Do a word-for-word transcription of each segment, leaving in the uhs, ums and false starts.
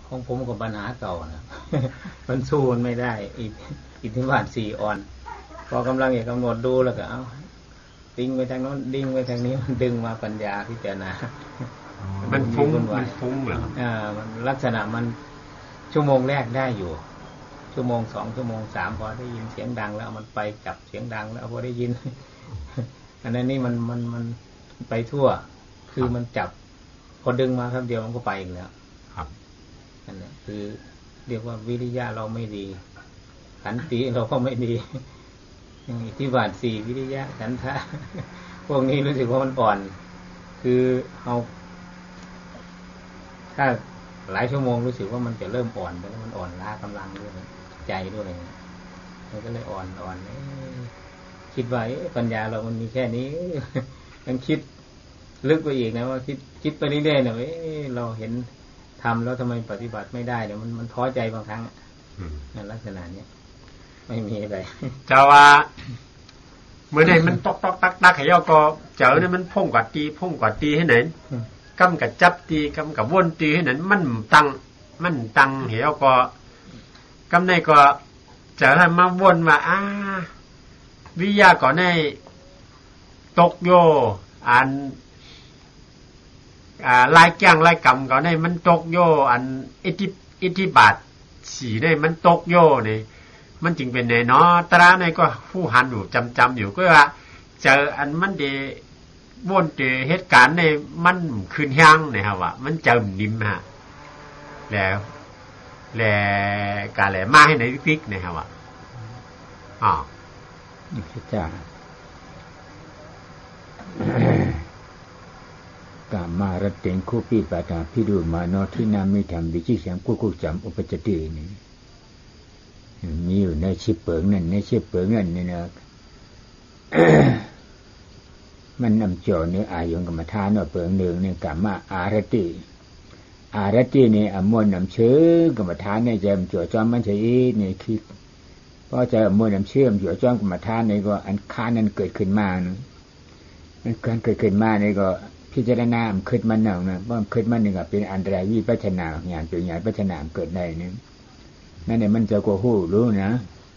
ของผมกับปัญหาเก่านะ มันสู้มันไม่ได้อิทธิบาทสี่อ่อนพอกำลังอยากกำหนดดูแล้วก็เอาดิ้งไปทางโน้นดิ้งไปทางนี้มันดึงมาปัญญาพิจารณามันฟุ้งมันฟุ้งเหรออ่ามันลักษณะมันชั่วโมงแรกได้อยู่ชั่วโมงสองชั่วโมงสามพอได้ยินเสียงดังแล้วมันไปจับเสียงดังแล้วพอได้ยิน อันนั้นนี่มันมันมันไปทั่วคือมันจับพอดึงมาครับเดียวมันก็ไปอีกแล้วครับนั่นแหละคือเรียกว่าวิริยะเราไม่ดีขันติเราก็ไม่ดีอิทธิบาทสี่วิริยะขันธะพวกนี้รู้สึกว่ามันอ่อนคือเอาถ้าหลายชั่วโมงรู้สึกว่ามันจะเริ่มอ่อนไปแล้วมันอ่อนล้ากำลังด้วยใจด้วยมันก็เลยอ่อนอ่อนคิดว่าปัญญาเรามันมีแค่นี้ยังคิดลึกไปอีกนะว่าคิดคิดไปเรื่อยๆเนี่ยเราเห็นทำแล้วทำไมปฏิบัติไม่ได้เนี่ยมันมันท้อใจบางครั้งในลักษณะนี้ไม่มีอะไรเจ้าว่าเมื่อไหร่มันตอกตอกตักตักให้ย่อก็เจ้าเนี่ยมันพุ่งกว่าตีพุ่งกว่าตีให้ไหนกำกับจับตีกำกับวนตีให้นั้นมันตังมันตังเหี่ยวก็กำในก็จะทำมาวนว่าอ่าวิยาก่อนในตกโยอันอ่าลายแก้งลายกำก่อนในมันตกโยอันอิทธิอิทธิบาทสีในมันตกโยนี่มันจึงเป็นในเนาะตราในก็ผู้หันอยู่จำจำอยู่ก็ว่าเจออันมันเดวนเจอเหตุการณ์ในมันคืนย่างนะครับว่ามันเจิมนิ่มฮะแล้วแล้วกาแหลมาให้ในพิกนะครับว่าอ๋อนี่พระเจ้า กามารเต็งคู่ปีปาตาพิดูมาโนที่นามิธรรมวิจิเสียงกู้กู้จำอุปจตินี่มีอยู่ในชิเปิงนั่นในชิเปิงนั่นนี่นะมันนำโจนี่อายุกรรมฐานว่าเปิงหนึ่งนี่กามาอารติอารตินี่อมวลนำเชื้อกรรมฐานนี่จะโจจอมมันใช่นี่คิดเพราะจะมวลนำเชื่อมโจจอมกรรมฐานนี่ก็อันค้านั้นเกิดขึ้นมามันการเกิดขึ้นมานี่ก็พิจารณามันขึ้นมาหนึ่งนะเพราะขึ้นมาหนึ่งก็เป็นอันตรายวิปัสสนาญาณเป็นญาณปัจจนาเกิดได้นี่นั่นเนี่ยมันจะกลัวหู้รู้นะ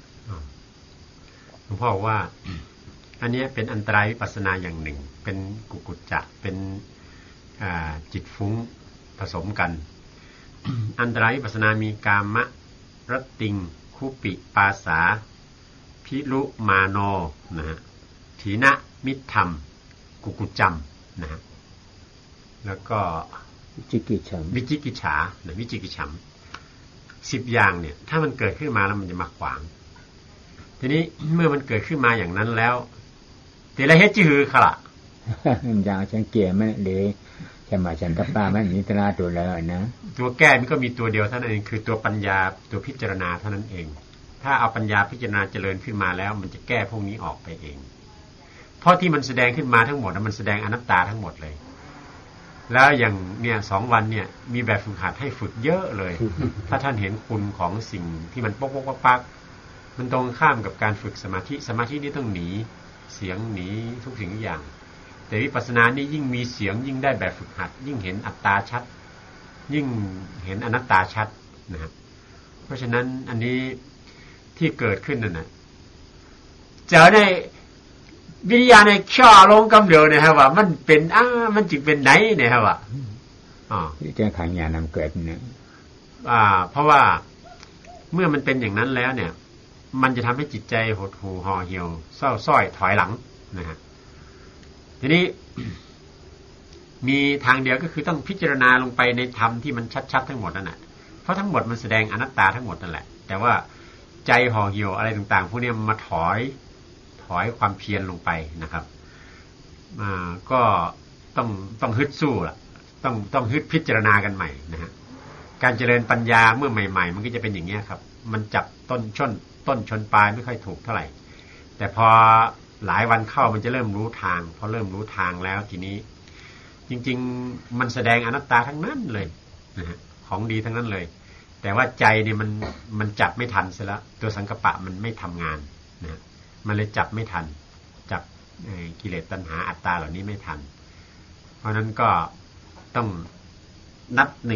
หลวงพ่อว่าอันนี้เป็นอันตรายวิปัสสนาอย่างหนึ่งเป็นกุกุจจะเป็นจิตฟุ้งผสมกัน อันตรายวิปัสสนามีกามะรติงคุปิปาสาพิรุมาโนนะฮะถีนะมิธรรมกุกุจจำนะฮะแล้วก็วิจิกิจฉาวิจิกิจฉานะวิจิกิจฉาสิบอย่างเนี่ยถ้ามันเกิดขึ้นมาแล้วมันจะมาขวางทีนี้เมื่อมันเกิดขึ้นมาอย่างนั้นแล้วแต่ละเฮ็ดจิหือขละอย่างฉันเกี่ยมันเลยจะมาฉันกับป้ามันมีตราตัวแล้วนะตัวแก้มันก็มีตัวเดียวเท่านั้นเองคือตัวปัญญาตัวพิจารณาเท่านั้นเองถ้าเอาปัญญาพิจารณาเจริญขึ้นมาแล้วมันจะแก้พวกนี้ออกไปเองเพราะที่มันแสดงขึ้นมาทั้งหมดมันแสดงอนัตตาทั้งหมดเลยแล้วอย่างเนี่ยสองวันเนี่ยมีแบบฝึกหัดให้ฝึกเยอะเลย ถ้าท่านเห็นคุณของสิ่งที่มันปกปกปักมันตรงข้ามกับการฝึกสมาธิสมาธินี่ต้องหนีเสียงหนีทุกสิ่งทุกอย่างแต่วิปัสสนานี่ยิ่งมีเสียงยิ่งได้แบบฝึกหัดยิ่งเห็นอัตตาชัดยิ่งเห็นอนัตตาชัดนะครับเพราะฉะนั้นอันนี้ที่เกิดขึ้นนั่นน่ะเจอได้วิญญาณในช่อลงกำเดียวเนี่ยครับว่ามันเป็นอ้ามันจึงเป็นไหนเนี่ยครับว่าอ๋อที่จะขังญาณนำเกิดเนี่ยอ่าเพราะว่าเมื่อมันเป็นอย่างนั้นแล้วเนี่ยมันจะทำให้จิตใจหดหู่ห่อเหี่ยวเศร้าส้อยถอยหลังนะฮะทีนี้มีทางเดียวก็คือต้องพิจารณาลงไปในธรรมที่มันชัดๆทั้งหมดนั่นแหละเพราะทั้งหมดมันแสดงอนัตตาทั้งหมดนั่นแหละแต่ว่าใจห่อเหี่ยวอะไรต่างๆพวกนี้มาถอยถอยความเพียรลงไปนะครับอ่าก็ต้องต้องฮึดสู้ล่ะต้องต้องฮึดพิจารณากันใหม่นะฮะการเจริญปัญญาเมื่อใหม่ๆมันก็จะเป็นอย่างนี้ครับมันจับต้นชนต้นชนปลายไม่ค่อยถูกเท่าไหร่แต่พอหลายวันเข้ามันจะเริ่มรู้ทางพอเริ่มรู้ทางแล้วทีนี้จริงๆมันแสดงอนัตตาทั้งนั้นเลยนะฮะของดีทั้งนั้นเลยแต่ว่าใจเนี่ยมันมันจับไม่ทันเสียแล้วตัวสังกัปปะมันไม่ทำงานนะมันเลยจับไม่ทันจับกิเลสตัณหาอัตตาเหล่านี้ไม่ทันเพราะนั้นก็ต้องนับหนึ่ง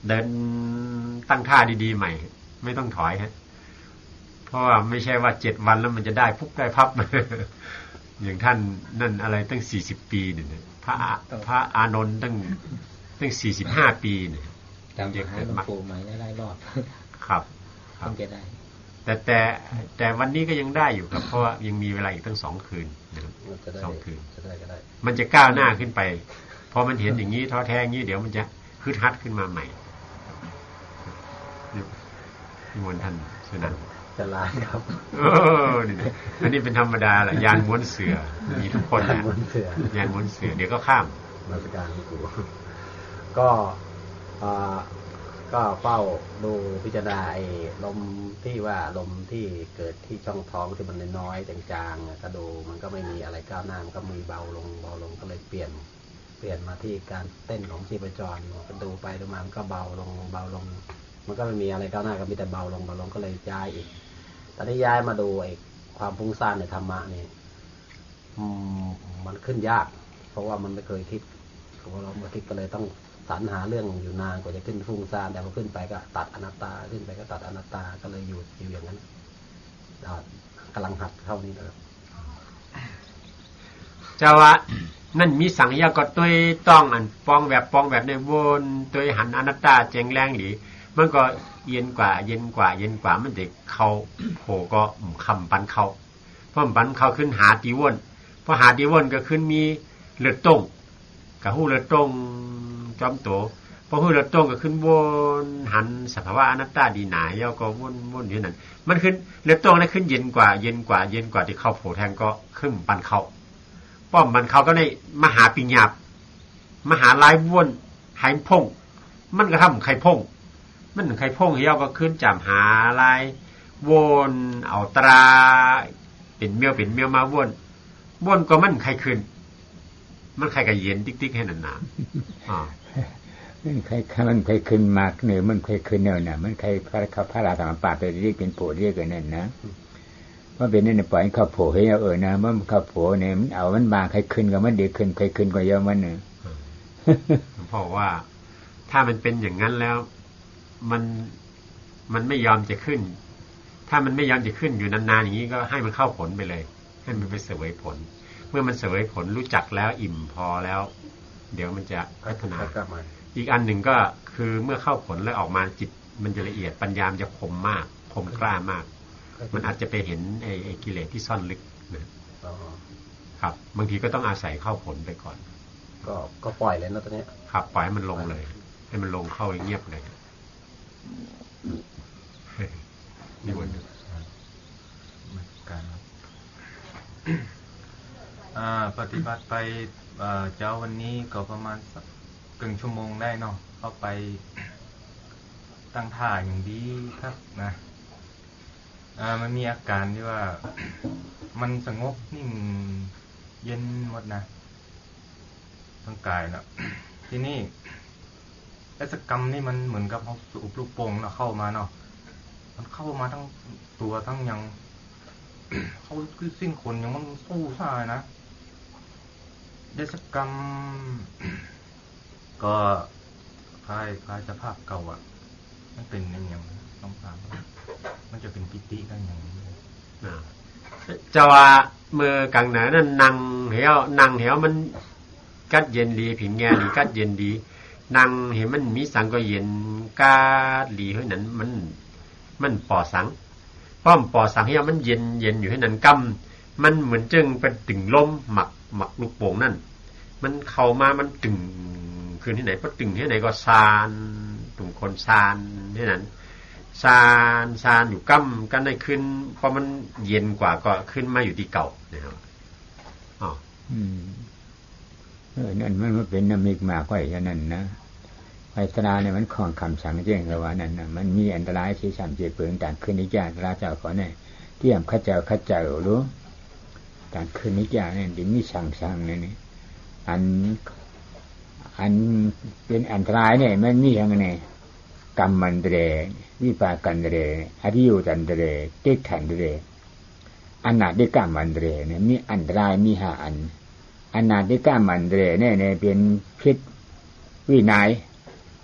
เดินตั้งท่าดีๆใหม่ไม่ต้องถอยฮะเพราะว่าไม่ใช่ว่าเจ็ดวันแล้วมันจะได้ปุ๊บได้พับ อย่างท่านนั่นอะไรตั้งสี่สิบปีเนี่ยพระพระอานนท์ตั้งตั้งสี่สิบห้าปีเนี่ยจำจะหาหลวงปู่ใหม่ได้หลายรอบครับครับจะได้แต่แต่แต่วันนี้ก็ยังได้อยู่ครับเพราะว่ายังมีเวลาอีกตั้งสองคืนนะครับสองคืนมันจะก้าวหน้าขึ้นไปพอมันเห็นอย่างนี้ท้อแท้อย่างนี้เดี๋ยวมันจะฮึดฮัดขึ้นมาใหม่นี่มนท่านสุนันท์จะลาครับเออนี่อันนี้เป็นธรรมดาแหละยานม้วนเสือมีทุกคนแหละยานม้วนเสือเดี๋ยวก็ข้ามราชการกูก็ก็เฝ้าดูพิจารณาไอ้ลมที่ว่าลมที่เกิดที่ช่องท้องที่มันน้อยๆจางๆก็ดูมันก็ไม่มีอะไรก้าวหน้ามันก็มีเบาลงเบาลงก็เลยเปลี่ยนเปลี่ยนมาที่การเต้นของชีพจรก็ดูไปดูมามันก็เบาลงเบาลงมันก็ไม่มีอะไรก้าวหน้าก็มีแต่เบาลงเบาลงก็เลยย้ายอีกตอนนี้ย้ายมาดูไอ้ความฟุ้งซ่านในธรรมะนี่มันขึ้นยากเพราะว่ามันไม่เคยคิดพอเรามาคิดก็เลยต้องสรรหาเรื่องอยู่นานกว่าจะขึ้นฟุ้งซ่านแต่พอขึ้นไปก็ตัดอนัตตาขึ้นไปก็ตัดอนัตตาก็เลยอยู่อยู่อย่างนั้นกำลังหัดเข้านี่เลยเจ้าว่านั่นมีสังยาก็ตัวต้องอันปองแบบปองแบบในวนตัวหันอนัตตาแจงแรงหรือมันก็เย็นกว่าเย็นกว่าเย็นกว่ามันเด็กเขาโผก็คำปันเขาเพราะปันเขาขึ้นหาตีวนพอหาตีวนก็ขึ้นมีเลือดต้งกับหู้เลือดต้งจอมโตพอหู้เลือดต้งก็ขึ้นวนหันสภาวะอนัตตาดีหนาเยาก็วนวนอยู่นั่นมันขึ้นเลือดต้งนั้นขึ้นเย็นกว่าเย็นกว่าเย็นกว่าที่เขาโผแทงก็ขึ้นปันเขาป้อมมันเขาก็ได้มหาปิญญาบมหาลายวนหายพงมันก็ทำไข่พงมันไข่พงเฮียก็ขึ้นจำหาลายวนเอาตราเป็นเมียวเป็นเมียวมาวนวนก็มันไข่ขึ้นมันไข่กับเย็นติ๊กๆให้นานๆอ๋อมันไข่มันไข่ขึ้นมากเหนือมันไข่ขึ้นแนวน่ะมันไข่พระพระราธรรมปาไปเรียกเป็นโผเรียกกันนั่นนะว่าเป็นนั่นปล่อยเขาโผให้เอาเออนะเมื่อเขาโผเนี่ยมันเอามันบางไข่ขึ้นก็มันเด็กขึ้นไข่ขึ้นก็เยอะมันเนี่ยเพราะว่าถ้ามันเป็นอย่างนั้นแล้วมันมันไม่ยอมจะขึ้นถ้ามันไม่ยอมจะขึ้นอยู่นานๆอย่างนี้ก็ให้มันเข้าผลไปเลยให้มันไปเสวยผลเมื่อมันเสวยผลรู้จักแล้วอิ่มพอแล้วเดี๋ยวมันจะพัฒนาอีกอันหนึ่งก็คือเมื่อเข้าผลแล้วออกมาจิตมันจะละเอียดปัญญาจะคมมากคมกล้ามากมันอาจจะไปเห็นไอ้ไอ้กิเลสที่ซ่อนลึกนะครับบางทีก็ต้องอาศัยเข้าผลไปก่อนก็ก็ปล่อยเลยนะตอนนี้ครับปล่อยให้มันลงเลยให้มันลงเข้าเงียบเลยนี่วันนึงการปฏิบัติไปเจ้าวันนี้ก็ประมาณสักครึ่งชั่วโมงได้เนาะเข้าไปตั้งท่าอย่างดีครับนะมันมีอาการที่ว่ามันสงบนิ่งเย็นหมดนะทั้งกายนะที่นี่กิจกรรมนี่มันเหมือนกับเขาสูบลูกโป่งเนาะเข้ามาเนาะมันเข้ามาทั้งตัวทั้งยังเขาคือสิ้นคนยังมันสู้ซ่านะกิจกรรมก็คล้ายคล้ายสภาพเก่าอ่ะมันเป็นอย่างต้องตามมันจะเป็นปิติได้อย่างนี้จะว่าเมื่อกลางหนานั่นนั่งเหวนั่งเหวมันกัดเย็นดีผิวแง่ดีกัดเย็นดีนั่งเห็นมันมีสังก็เย็นกาดดีเฮ้ยนั้นมันมันปอสังป้อมปอสังเฮียมันเย็นเย็นอยู่ให้นั้นกำมันเหมือนจึงเป็นตึงลมหมักหมักลูกโป่งนั่นมันเข้ามามันตึงคืนที่ไหนพอตึงที่ไหนก็ซานตุ่มคนซานที่นั้นซานซานอยู่กำกันได้ขึ้นพอมันเย็นกว่าก็ขึ้นมาอยู่ที่เก่านะครับอ๋ออืมเออนั่นมันเป็นน้ำมิกมากกว่าอย่างนั้นนะไฟตราเนี่ยมันของคำสั่งแจ้งระว่านั่นนะมันมีอันตรายที่สามเจ็ดเปลืองต่างขึ้นนิจาราเจ้าขอเนี่ยเที่ยมข้าเจ้าข้าเจ้ารู้ต่างขึ้นนิจาเนี่ยดิมีสั่งสั่งเนี่ยอันอันเป็นอันตรายเนี่ยมันมีอย่างไงกรรมมันเดรวิปากันเดรอริโยตันเดรเตขันเดรอนาดิกรรมมันเดรเนี่ยมีอันตรายมีห้าอันอนาดิกรรมมันเดรเนี่ยเนี่ยเป็นพิษวินัย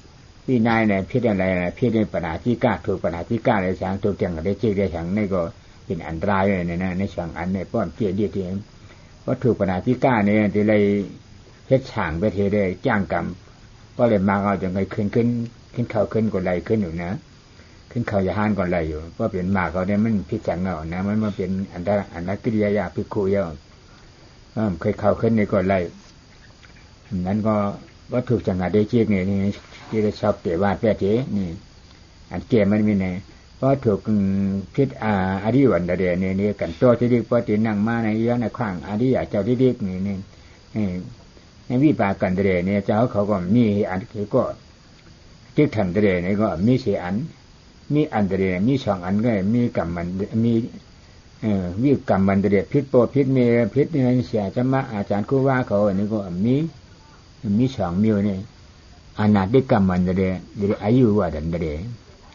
วินัยเนี่ยพิษอะไรนะพิษในปัญหาที่กล้าถูกปัญหาที่กล้าในสังถูกจังได้เจ๊ได้สังนี่ก็เป็นอันตรายเลยนะในสังอันเนี่ยป้อนเจี๊ยดีที่ว่าถูกปัญหาที่กล้าเนี่ยที่เลยเฮ็ดฉางไปเทได้จ้างกรรมก็เลยมาเอาจังไงขึ้นขึ้นขึ้นเข่าขึ้นกดไหลขึ้นอยู่นะขึ้นเข่าอย่าห้านก่อนไหลอยู่เพราะเป็นมาเขาเนี่ยมันพิจังเงานะมันมาเป็นอันตรายอันนักกิริยาพิคุยเอาเคยเข่าขึ้นในกดไหลนั้นก็วัตถุจังหวะได้เจี๊ยนี่นี่ที่เราชอบเตะวาดแปะเจ๊นี่อันเกมมันมีไงเพราะถูกพิษอาอริวันเดียนี่นี่กันตัวที่ดีพอตีนั่งมาในย้อนในข้างอริยาเจ้าที่ดีนี่นี่ในวิปากันเดียนี่เจ้าเขาก็มีอันคือก็ที่ทันเดียนี่ก็มีสี่อันมีอันเดียมีสองอันก็มีกรรมมันมีเอ่อวิกรรมมันเดียพิษโปพิษเมพิษนี่เสียจะมาอาจารย์ครูว่าเขาอันนี้ก็มีมีสองมิวนี่อนาติกรรมมันเดะเดะอายุว่าดันเดะ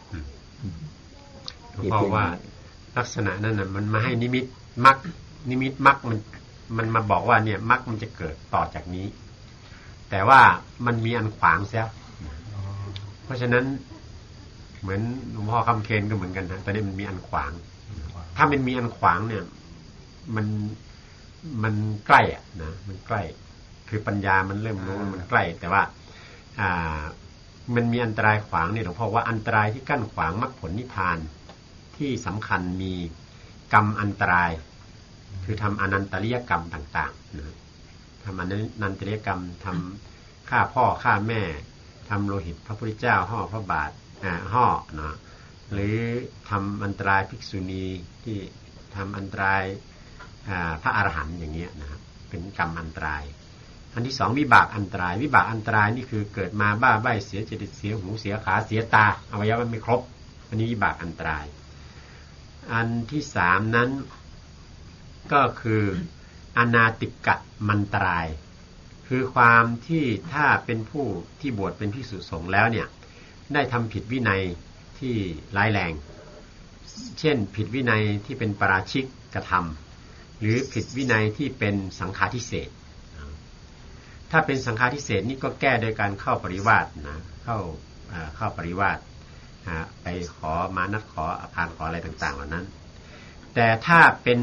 เพราะว่าลักษณะนั้นน่ะมันมาให้นิมิตมรรคนิมิตมรรคมันมันมาบอกว่าเนี่ยมรรคมันจะเกิดต่อจากนี้แต่ว่ามันมีอันขวางเสียเพราะฉะนั้นเหมือนหลวงพ่อคำเคนก็เหมือนกันนะตอนนี้มันมีอันขวางถ้ามันมีอันขวางเนี่ยมันมันใกล้อ่ะนะมันใกล้คือปัญญามันเริ่มรู้มันใกล้แต่ว่าอ่ามันมีอันตรายขวางเนี่ยหลวงพ่อว่าอันตรายที่กั้นขวางมรรคผลนิพพานที่สำคัญมีกรรมอันตรายคือทำอนันตริยกรรมต่างๆนะทำอนันตริยกรรมทำฆ่าพ่อฆ่าแม่ทำโลหิตพระพุทธเจ้าห่อพระบาทอ่าห่อนะหรือทำอันตรายภิกษุณีที่ทำอันตรายพระอรหันต์อย่างเงี้ยนะครับเป็นกรรมอันตรายอันที่สองวิบากอันตรายวิบากอันตรายนี่คือเกิดมาบ้าใบ้เสียจริตเสียหูเสียขาเสียตาอวัยวะไม่ครบอันนี้วิบากอันตรายอันที่สามนั้นก็คืออนาติกะมันตรายคือความที่ถ้าเป็นผู้ที่บวชเป็นภิกษุสงฆ์แล้วเนี่ยได้ทำผิดวินัยที่ร้ายแรงเช่นผิดวินัยที่เป็นปาราชิกกระทำหรือผิดวินัยที่เป็นสังฆาทิเศษถ้าเป็นสังฆาทิเศษนี่ก็แก้โดยการเข้าปริวาสนะเข้าเข้าปริวาสไปขอมานัดขออภารขออะไรต่างๆเหล่านั้นแต่ถ้าเป็น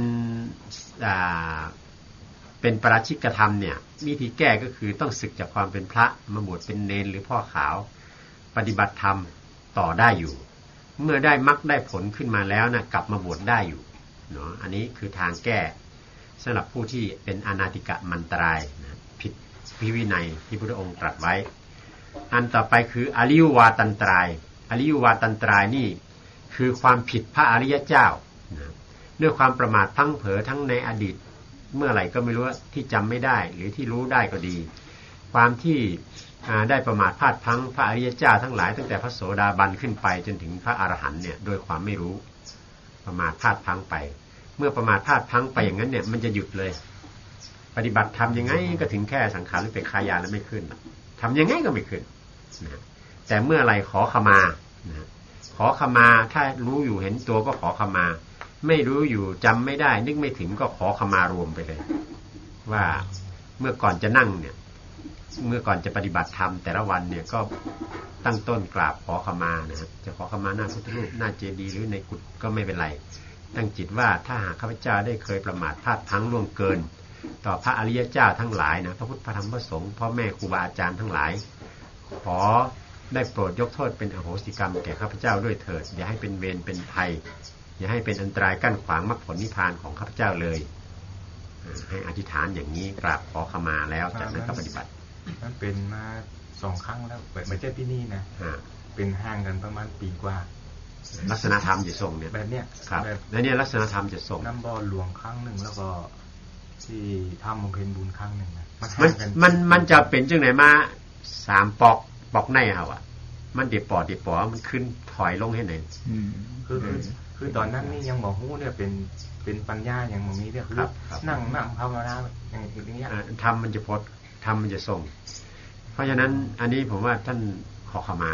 เป็นปาราชิกกระทำเนี่ยวิธีแก้ก็คือต้องสึกจากความเป็นพระมาบวชเป็นเณรหรือพ่อขาวปฏิบัติธรรมต่อได้อยู่เมื่อได้มรรคได้ผลขึ้นมาแล้วนะกลับมาบวชได้อยู่เนาะอันนี้คือทางแก้สำหรับผู้ที่เป็นอนาติกะมันตรายนะผิดพิวินัยที่พระพุทธองค์ตรัสไว้อันต่อไปคืออริยวาตันตรายอริยวาตันตรายนี่คือความผิดพระอริยเจ้านะด้วยความประมาททั้งเผลอทั้งในอดีตเมื่อไหร่ก็ไม่รู้ที่จำไม่ได้หรือที่รู้ได้ก็ดีความที่ได้ประมาทพลาดพลั้งพระอริยเจ้าทั้งหลายตั้งแต่พระโสดาบันขึ้นไปจนถึงพระอรหันต์เนี่ยโดยความไม่รู้ประมาทพลาดพลั้งไปเมื่อประมาทพลาดพลั้งไปอย่างนั้นเนี่ยมันจะหยุดเลยปฏิบัติทำยังไงก็ถึงแค่สังขารหรือเป็นคายาแล้วไม่ขึ้นทำยังไงก็ไม่ขึ้นนะแต่เมื่อไรขอขมานะขอขมาถ้ารู้อยู่เห็นตัวก็ขอขมาไม่รู้อยู่จำไม่ได้นึกไม่ถึงก็ขอขมารวมไปเลยว่าเมื่อก่อนจะนั่งเนี่ยเมื่อก่อนจะปฏิบัติธรรมแต่ละวันเนี่ยก็ตั้งต้นกราบขอขมานะครับจะขอขมาหน้าพุทธรูปหน้าเจดีย์หรือในกุฏก็ไม่เป็นไรตั้งจิตว่าถ้าหากข้าพเจ้าได้เคยประมาทพลาดพลั้งล่วงเกินต่อพระอริยเจ้าทั้งหลายนะพระพุทธพระธรรมพระสงฆ์พ่อแม่ครูบาอาจารย์ทั้งหลายขอได้โปรดยกโทษเป็นอโหสิกรรมแก่ข้าพเจ้าด้วยเถิดอย่าให้เป็นเวรเป็นภัยอย่าให้เป็นอันตรายกั้นขวางมรรคผลนิพพานของข้าพเจ้าเลยให้อธิษฐานอย่างนี้กราบขอขมาแล้วจากนั้นก็ปฏิบัติมันเป็นมาสองครั้งแล้วไม่ใช่ที่นี่นะเป็นห่างกันประมาณปีกว่าลักษณะธรรมจะส่งเนี่ยแบบเนี้ยครับแล้วเนี่ยลักษณะธรรมจะส่งน้ำบ่อหลวงครั้งหนึ่งแล้วก็ที่ถ้ำบำเพ็ญบุญครั้งหนึ่งนะมันมันมันจะเป็นจังไหนมาสามปอกปอกในเอาอ่ะมันเดี๋ยวปอดเดี๋ยวปอมันขึ้นถอยลงให้ไหนคือคือตอนนั้นนี่ยังบอกหู้เนี่ยเป็นเป็นปัญญาอย่างมันมีเนี่ยคือนั่งนั่งภาวนาอย่างอย่างเงี้ยทำมันจะพดทำมันจะส่งเพราะฉะนั้นอันนี้ผมว่าท่านขอขมา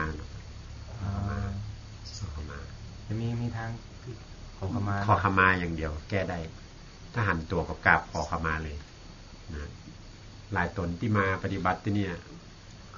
ขอขมาจะมีมีทางขอขมาขอขมาอย่างเดียวแก้ได้ถ้าหันตัวกับกราบขอขมาเลยนะหลายตนที่มาปฏิบัติที่นี่ก็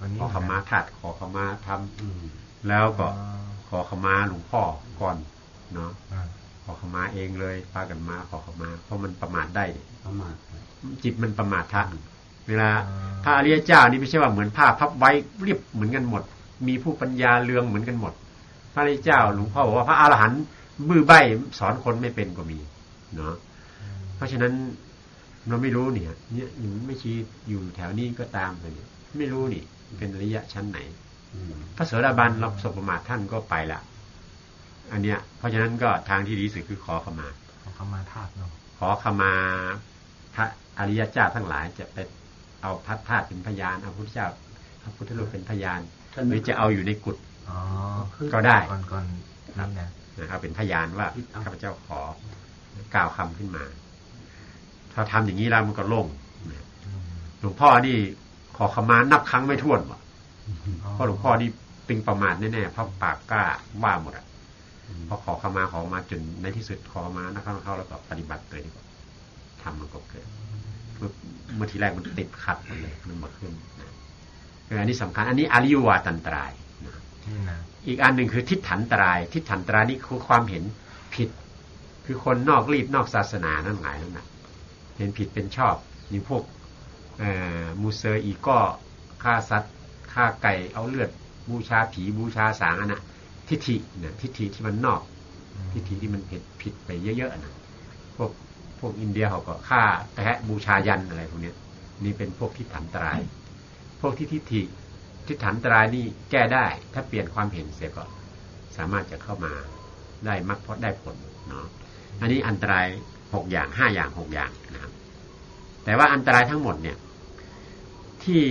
ขอขมาธาตุขอขมาธรรมแล้วก็ขอขมาหลวงพ่อก่อนเนาะขอขมาเองเลยพากันมาขอขมาเพราะมันประมาทได้ประมาทจิตมันประมาทท่านเวลาพระอริยเจ้านี่ไม่ใช่ว่าเหมือนผ้าพับไว้เรียบเหมือนกันหมดมีผู้ปัญญาเรืองเหมือนกันหมดพระอริยเจ้าหลวงพ่อบอกว่าพระอรหันต์บื้อใบ้สอนคนไม่เป็นก็มีเนาะเพราะฉะนั้นเราไม่รู้เนี่ยเนี่ยไม่ชี้อยู่แถวนี้ก็ตามเลยไม่รู้นี่เป็นอริยะชั้นไหนพระโสดาบันเราสบประมาทท่านก็ไปละอันเนี้ยเพราะฉะนั้นก็ทางที่ดีสุดคือขอขมาขอขมาธาตุเนาะขอขมาพระอริยเจ้าทั้งหลายจะไปเอาพระธาตุเป็นพยานเอาพระพุทธเจ้าพระพุทธรูปเป็นพยานหรือจะเอาอยู่ในกุฏก็ได้ก่อนก่อนนั่นนะเอาเป็นพยานว่าข้าพเจ้าขอกล่าวคำขึ้นมาถ้าทำอย่างนี้แล้วมันก็โล่งหลวงพ่อนี่ขอขมานับครั้งไม่ถ้วนว่ะเพราะหลวงพ่อนี่เป็นประมาทแน่ๆเพราะปากกล้าว่าหมดอ่ะพอขอขมาขอมาจนในที่สุดขอมานักเข้าแล้วก็ปฏิบัติตัวนี้ทำมันก็เกิดเมื่อทีแรกมันติดขัดหมดเลยมันหมดขึ้นนะอันนี้สำคัญอันนี้อริยวาตันตรายนะอีกอันหนึ่งคือทิฏฐันตรายทิฏฐันตรายนี่คือความเห็นผิดคือคนนอกรีดนอกศาสนานั่นหลายนั่นนะเห็นผิดเป็นชอบนี่พวกมูเซอร์อีก็ฆ่าสัตว์ฆ่าไก่เอาเลือดบูชาผีบูชาสางอันน่ะทิฏฐิเนี่ยทิฏฐิที่มันนอกทิฏฐิที่มันผิดผิดไปเยอะๆนะพวกพวกอินเดียเขาก็ฆ่าแพะบูชายันอะไรพวกนี้นี่เป็นพวกทิฏฐันตรายพวกที่ทิฏฐิทิฏฐันตรายนี่แก้ได้ถ้าเปลี่ยนความเห็นเสียก็สามารถจะเข้ามาได้มรรคผลได้ผลเนาะอันนี้อันตรายหกอย่างห้าอย่างหกอย่างนะครับแต่ว่าอันตรายทั้งหมดเนี่ยที่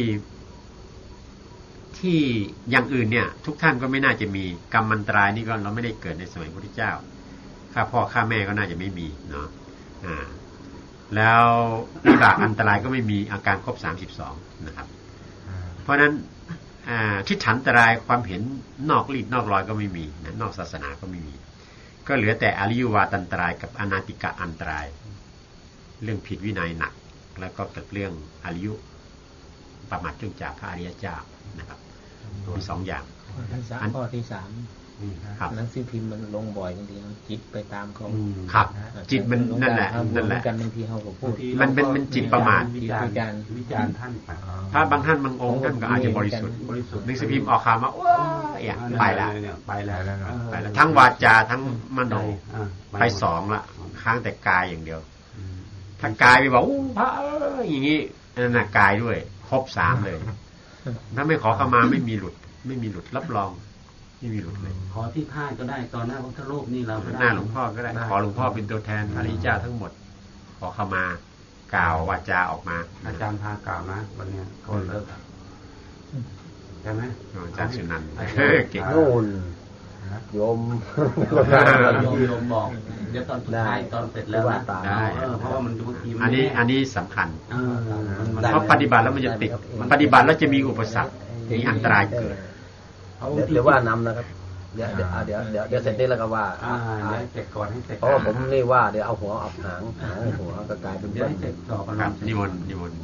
ที่อย่างอื่นเนี่ยทุกท่านก็ไม่น่าจะมีกรรมอันตรายนี่ก็เราไม่ได้เกิดในสมัยพระพุทธเจ้าฆ่าพ่อฆ่าแม่ก็น่าจะไม่มีเนาะอ่าแล้ววิบากอันตรายก็ไม่มีอาการครบสามสิบสองนะครับเพราะฉะนั้นทิฏฐันตรายความเห็นนอกรีดนอกรอยก็ไม่มีนะนอกศาสนาก็ไม่มีก็เหลือแต่อริยวาตันตรายกับอนาติกะอันตรายเรื่องผิดวินัยหนักแล้วก็เกิดเรื่องอริยุประมาทจนจากพระอริยเจ้านะครับมีสองอย่างอันข้อที่สามหนังสือพิมพ์มันลงบ่อยบางทีจิตไปตามเขาครับจิตมันนั่นแหละนั่นแหละกันบางทีเขาก็พูดมันเป็นมันจิตประมาทวิจารณ์วิจารณ์ท่านถ้าบางท่านบางองค์ท่านก็อาจจะบริสุทธิ์หนังสือพิมพ์ออกข่าวมาโอ้ยไปแล้วไปแล้วไปแล้วทั้งวาจาทั้งมโนไปสองละค้างแต่กายอย่างเดียวถ้ากายไปบอกพระอย่างนี้นั่นน่ะกายด้วยครบสามเลยถ้าไม่ขอเข้ามาไม่มีหลุดไม่มีหลุดรับรองไม่มีหลุดเลยขอที่ท่าก็ได้ตอนหน้าพระพุทธรูปนี่เราหน้าหลวงพ่อก็ได้ขอหลวงพ่อเป็นตัวแทนอริยเจ้าทั้งหมดขอเข้ามากล่าววาจาออกมาอาจารย์พากล่าวนะวันนี้เขาเลิกใช่ไหมอาจารย์สุนันท์เก่งโน่นโยมโยมโยมบอกเดี๋ยวตอนสุดท้ายตอนเสร็จแล้วได้เพราะว่ามันบางทีอันนี้อันนี้สำคัญเพราะปฏิบัติแล้วมันจะติดปฏิบัติแล้วจะมีอุปสรรคมีอันตรายเกิดเดี๋ยวว่านำนะครับเดี๋ยวเดี๋ยวเดี๋ยวเดี๋ยวเดี๋ยวเสร็จนี้แล้วก็ว่าเสร็จก่อนให้เสร็จเพราะว่าผมนี่ว่าเดี๋ยวเอาหัวเอาหางหางหัวก็กลายเป็นเรื่องเสร็จต่อกันครับนิมนต์นิมนต์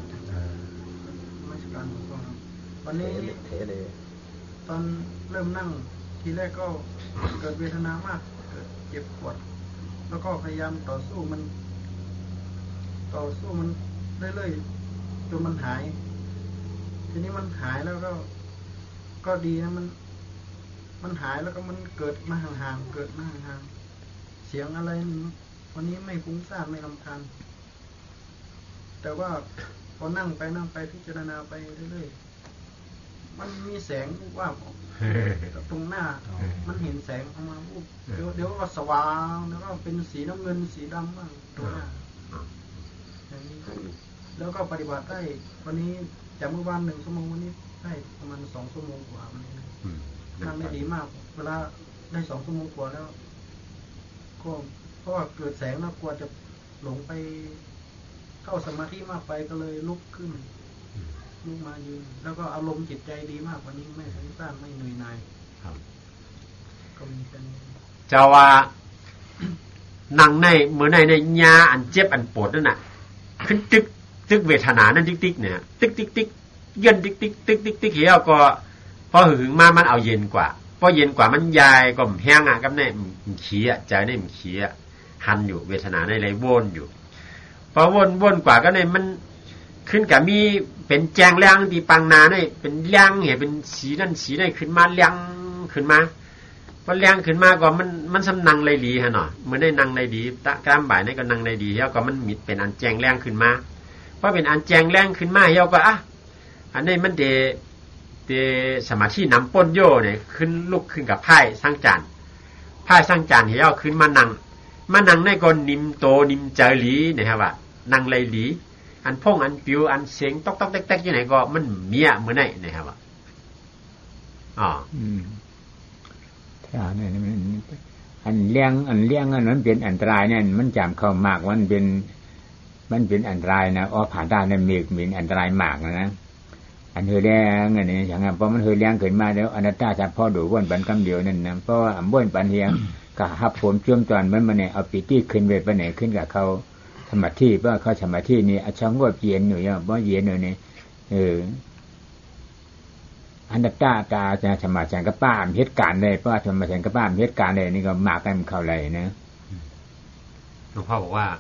วันนี้เทเลยตอนเริ่มนั่งทีแรกก็เกิดเวทนามากเกิดเจ็บปวดแล้วก็พยายามต่อสู้มันต่อสู้มันเรื่อยๆจนมันหายทีนี้มันหายแล้วก็ก็ดีนะมันมันหายแล้วก็มันเกิดมาห่างๆเกิดมาห่างๆเสียงอะไรวันนี้ไม่ฟุ้งซ่านไม่รำคาญแต่ว่าพอนั่งไปนั่งไปพิจารณาไปเรื่อยๆมันมีแสงว่าตรงหน้ามันเห็นแสงออกมาปุ๊บเดี๋ยวเดี๋ยวก็สว่างแล้วก็เป็นสีน้ำเงินสีดำบ้างตรงหน้าอย่างนี้แล้วก็ปฏิบัติได้วันนี้จากเมื่อวานหนึ่งชั่วโมงวันนี้ได้ประมาณสองชั่วโมงกว่าวันนี้นั่งได้ดีมากเวลาได้สองชั่วโมงกว่าแล้วก็เพราะว่าเกิดแสงแล้วกลัวจะหลงไปเข้าสมาธิมากไปก็เลยลุกขึ้นลุกมายืนแล้วก็อารมณ์จิตใจดีมากวันนี้ไม่ฟุ้งซ่านไม่เหนื่อยหน่ายก็มีเป็นเจ้าว่านั่งในเหมือนในในยาอันเจ็บอันปวดนั่นน่ะขึ้นตึกตึกเวทนานั่นติ๊กติ๊กเนี่ยติ๊กติ๊กติ๊กเย็นติ๊กติ๊กติ๊กติ๊กติ๊กเหี่ยวก็พอหึงมามันเอาเย็นกว่าพอเย็นกว่ามันยายก็แห้งอ่ะกับเนี่ยมันขี้อ่ะใจเนี่ยมันขี้อ่ะหันอยู่เวทนาในไรวนอยู่พอวนวนกว่าก็เนี่ยมันขึ้นกับมีเป็นแจงแรงที่ปังนาเนี่ยเป็นแรงเห็นเป็นสีนั่นสีนี่ขึ้นมาแรงขึ้นมาพอแรงขึ้นมาก็มันมันสำนังไรดีฮะหน่อยเหมือนได้นังไรดีตะกล้ามบ่ายนี่ก็นังไรดีแล้วก็มันมีเป็นอันแจงแรงขึ้นมาเพราะเป็นอันแจงแรงขึ้นมาเฮาก็อ่ะอันนี้มันเดเดสมาธินำป้นโยเนี่ยขึ้นลุกขึ้นกับไพ่สร้างจานไพ่สร้างจานเฮาขึ้นมานั่งมานั่งในก็นิมโตนิมเจรีนะครับว่านั่งไรดีอันพงอันปิวอันเสียงตอกตอกแตกๆอยู่ไหนก็มันเมียเหมือนไหนนะครับว่าอ๋ออืมถ้าเนี่ยมันอันเลี้ยงอันเลี้ยงอันนั้นเป็นอันตรายเนี่ยมันจำเข้ามากมันเป็นมันเป็นอันตรายนะอ๋อผ่านได้นั่นมีมีอันตรายมากนะอันเฮเลี้ยงอันนี้อย่างเงี้ยเพราะมันเฮเลี้ยงเกิดมาแล้วอนัตตาจะพ่อดูว่นปันคำเดียวนั่นนะเพราะว่าว่นปันเฮียงก็หับผมช่วงตอนมันมาเนี่ยเอาปีที่ขึ้นเวทไปไหนขึ้นกับเขาสมาธิเพราะเขาสมาธินี่อาช่างว่าเย็นอยู่อย่างเพราะเย็นอยู่นี่เอออันดับตาตาจะสมาธิกับป้ามเหตุการณ์เลยเพราะสมาธิกับป้ามเหตุการณ์เลยนี่ก็มากกันเข้าเลยนะหลวงพ่อบอกว่า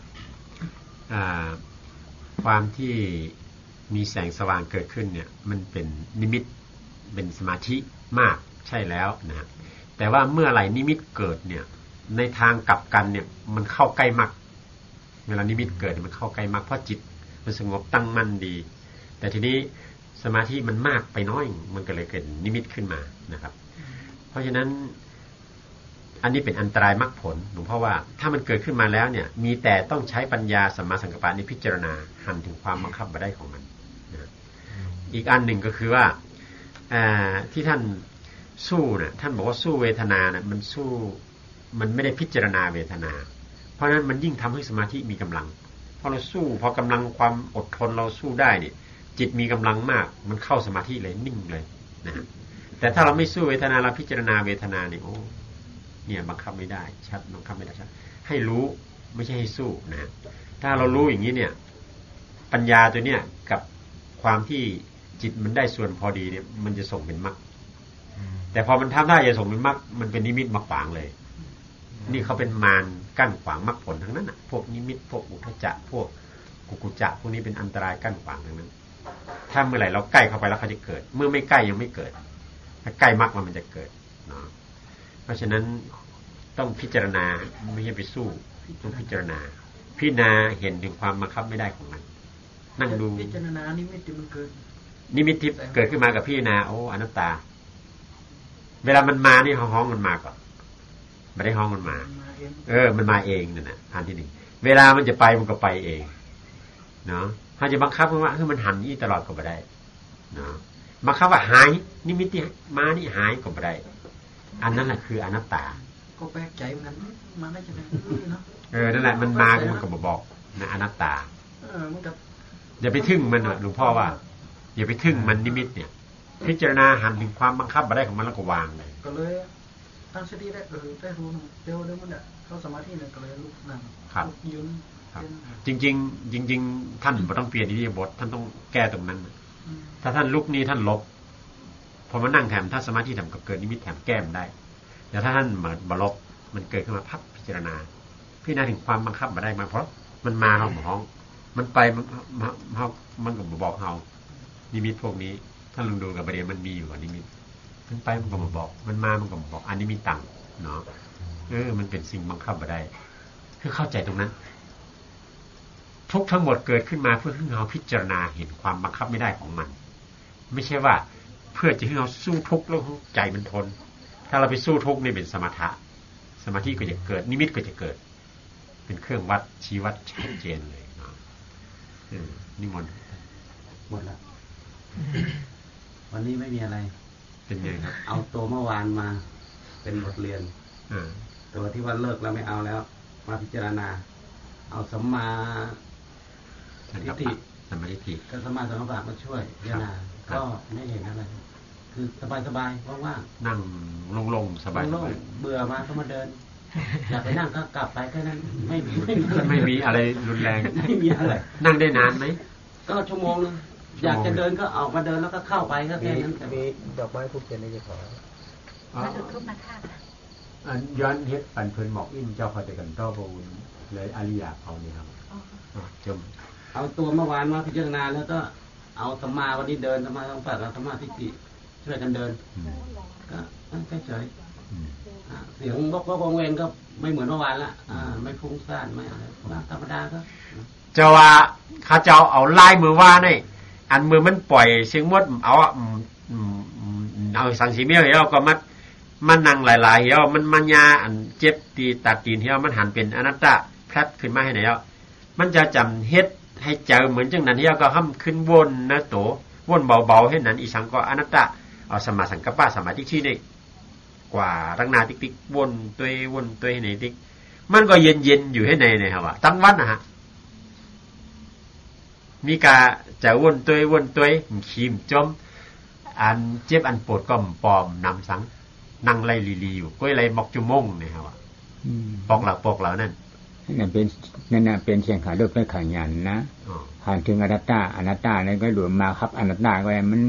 ความที่มีแสงสว่างเกิดขึ้นเนี่ยมันเป็นนิมิตเป็นสมาธิมากใช่แล้วนะแต่ว่าเมื่อไหร่นิมิตเกิดเนี่ยในทางกลับกันเนี่ยมันเข้าใกล้มากเวลานิมิตเกิดมันเข้าใกล้มากเพราะจิตมันสงบตั้งมั่นดีแต่ทีนี้สมาธิมันมากไปน้อยมันก็เลยเกิดนิมิตขึ้นมานะครับเพราะฉะนั้นอันนี้เป็นอันตรายมรรคผลหลวงพ่อว่าถ้ามันเกิดขึ้นมาแล้วเนี่ยมีแต่ต้องใช้ปัญญาสัมมาสังกัปปะนี้พิจารณาหันถึงความบังคับมาได้ของมันนะอีกอันหนึ่งก็คือว่าที่ท่านสู้เนี่ยท่านบอกว่าสู้เวทนาเนี่ยมันสู้มันไม่ได้พิจารณาเวทนาเพราะฉะนั้นมันยิ่งทำให้สมาธิมีกำลังพอเราสู้พอกำลังความอดทนเราสู้ได้เนี่ยจิตมีกำลังมากมันเข้าสมาธิเลยนิ่งเลยนะแต่ถ้าเราไม่สู้เวทนาเราพิจารณาเวทนาเนี่ยโอ้เนี่ยบังคับไม่ได้ชัดบังคับไม่ได้ชัดให้รู้ไม่ใช่ให้สู้นะถ้าเรารู้อย่างนี้เนี่ยปัญญาตัวเนี้ยกับความที่จิตมันได้ส่วนพอดีเนี่ยมันจะส่งเป็นมรรคแต่พอมันทำได้จะส่งเป็นมรรคมันเป็นนิมิตมาขวางเลยนี่เขาเป็นมารกั้นขวางมรรคผลทั้งนั้นน่ะพวกนิมิตพวกอุทธัจจะพวกกุกุจจะพวกนี้เป็นอันตรายกั้นขวางทั้งนั้นถ้าเมื่อไหร่เราใกล้เข้าไปแล้วเขาจะเกิดเมื่อไม่ใกล้ยังไม่เกิดถ้าใกล้มรรคมันจะเกิดเนาะเพราะฉะนั้นต้องพิจารณาไม่ใช่ไปสู้ต้องพิจารณาพิจารณาเห็นถึงความบังคับไม่ได้ของมันนั่งดูพิจารณานิมิตที่มันเกิดนิมิตที่เกิดขึ้นมากับพิจารณาโอ้อนัตตาเวลามันมานี่ห้องมันมาก่อนไม่ได้ห้องมันมาเออมันมาเองนั่นน่ะอันที่หนึ่งเวลามันจะไปมันก็ไปเองเนาะถ้าจะบังคับมันว่าคือมันหันนี่ตลอดก็ไม่ได้เนาะบังคับว่าหายนิมิตที่มานี่หายก็ไม่ได้อันนั้นแหละคืออนัตตาก็แปลกใจเหมือนกันมาได้จะเป็นเนาะเออนั่นแหละมันมามันก็มาบอกนะอนัตตาเออมันกับอย่าไปทึ่งมันหลวงพ่อว่าอย่าไปทึ่งมันนิมิตเนี่ยพิจารณาหันถึงความบังคับมาได้ของมันแล้วก็วางเลยก็เลยตั้งสติได้เออได้รู้เดี๋ยวเดี๋ยวมันเนี่ยเข้าสมาธิเนี่ยก็เลยลุกนั่งลุกยืนจริงจริงจริงจริงท่านไม่ต้องเปลี่ยนอิริยาบถท่านต้องแก้ตรงนั้นถ้าท่านลุกนี้ท่านลบพอมานั่งแถมถ้าสมาธิทำกับเกิดนิมิตแถมแก้มได้แต่ถ้าท่านมาบลบมันเกิดขึ้นมาพับพิจารณาพิจารณาถึงความบังคับมาได้มาเพราะมันมาห้องห้องมันไปมันมันก็บอกเฮานิมิตพวกนี้ท่านลองดูกับประเด็นมันมีอยู่นิมิตมันไปมันก็มาบอกมันมามันก็บอกอันนี้มีตังเนาะเออมันเป็นสิ่งบังคับมาได้คือเข้าใจตรงนั้นทุกทั้งหมดเกิดขึ้นมาเพื่อให้เราพิจารณาเห็นความบังคับไม่ได้ของมันไม่ใช่ว่าเพื่อจะให้เราสู้ทุกข์แล้วใจมันทนถ้าเราไปสู้ทุกข์นี่เป็นสมถะสมาธิก็จะเกิดนิมิตก็จะเกิดเป็นเครื่องวัดชี้วัดชัดเจนเลยเนาะนิมนต์หมดแล้ววันนี้ไม่มีอะไรเป็นไงครับเอาตัวเมื่อวานมาเป็นบทเรียนตัวที่ว่าเลิกแล้วไม่เอาแล้วมาพิจารณาเอาสัมมาทิฏฐิสัมมาทิฏฐิก็สัมมาสังกัปปะมาช่วยพิจารณาก็ไม่เห็นอะไรคือสบายๆว่างๆนั่งโล่งๆสบายๆเบื่อมาก็มาเดินอยากไปนั่งก็กลับไปแค่นั้นไม่มีไม่มีอะไรรุนแรงไม่มีอะไรนั่งได้นานไหมก็ชั่วโมงนึงอยากจะเดินก็ออกมาเดินแล้วก็เข้าไปก็แค่นั้นมีดอกไม้ทุกชนิดจะขอมาจุดทูปมาค่ะอันย้อนเฮ็ดปันเพิ่นหมอกอินเจ้าเขาแต่กันต่อบ่วุ่นเลยอริยะเขานี่ครับอ๋อจมเอาตัวเมื่อวานมาพิจารณาแล้วก็เอาธรรมาวันนี้เดินธรรมาต้องฝากธรรมาทิฏฐิช่วยกันเดินก็เฉยๆเสียงบกบกวงเวงก็ไม่เหมือนเมื่อวานละไม่ฟุ้งซ่านไม่อะไรธรรมดาก็เจ้าว่าข้าเจ้าเอาลายมือว่านี่อันมือมันปล่อยเสียงมดเอาเอาสังสีเมียวเหี่ยวก็มัดมันนั่งหลายๆเหี่ยวมันมันยาอันเจ็บตีตัดตีนเหี่ยวมันหันเป็นอนัตตาแพลตขึ้นมาให้ไหนแล้วมันจะจำเฮ็ดให้เจอเหมือนจังนั้นเหี่ยวก็ห้ำขึ้นวนนะโตวนเบาๆให้นั้นอีสังก็อนัตตาเอาสมาสังกัปปะสมาธิชี้นี่กว่ารังนาติ๊กๆวนตัววนตัวให้ไหนติ๊กมันก็เย็นๆอยู่ให้ในเนี่ยครับว่าตั้งวันนะฮะมีกาจะวนตัววนตัวขีมจมอันเจ็บอันปวดก็ปอมนำสังนั่งไล่ลีๆอยู่ก็ไล่มอกจุมงเนี่ยครับว่าปอกหลักปอกเหล่านั้นนั่นเป็นนั่นน่ะเป็นเชียงขาด้วยไปขังยันนะผ่านถึงอนัตตาอนัตตาเนี่ยก็รวมมาครับอนัตตาก็มัน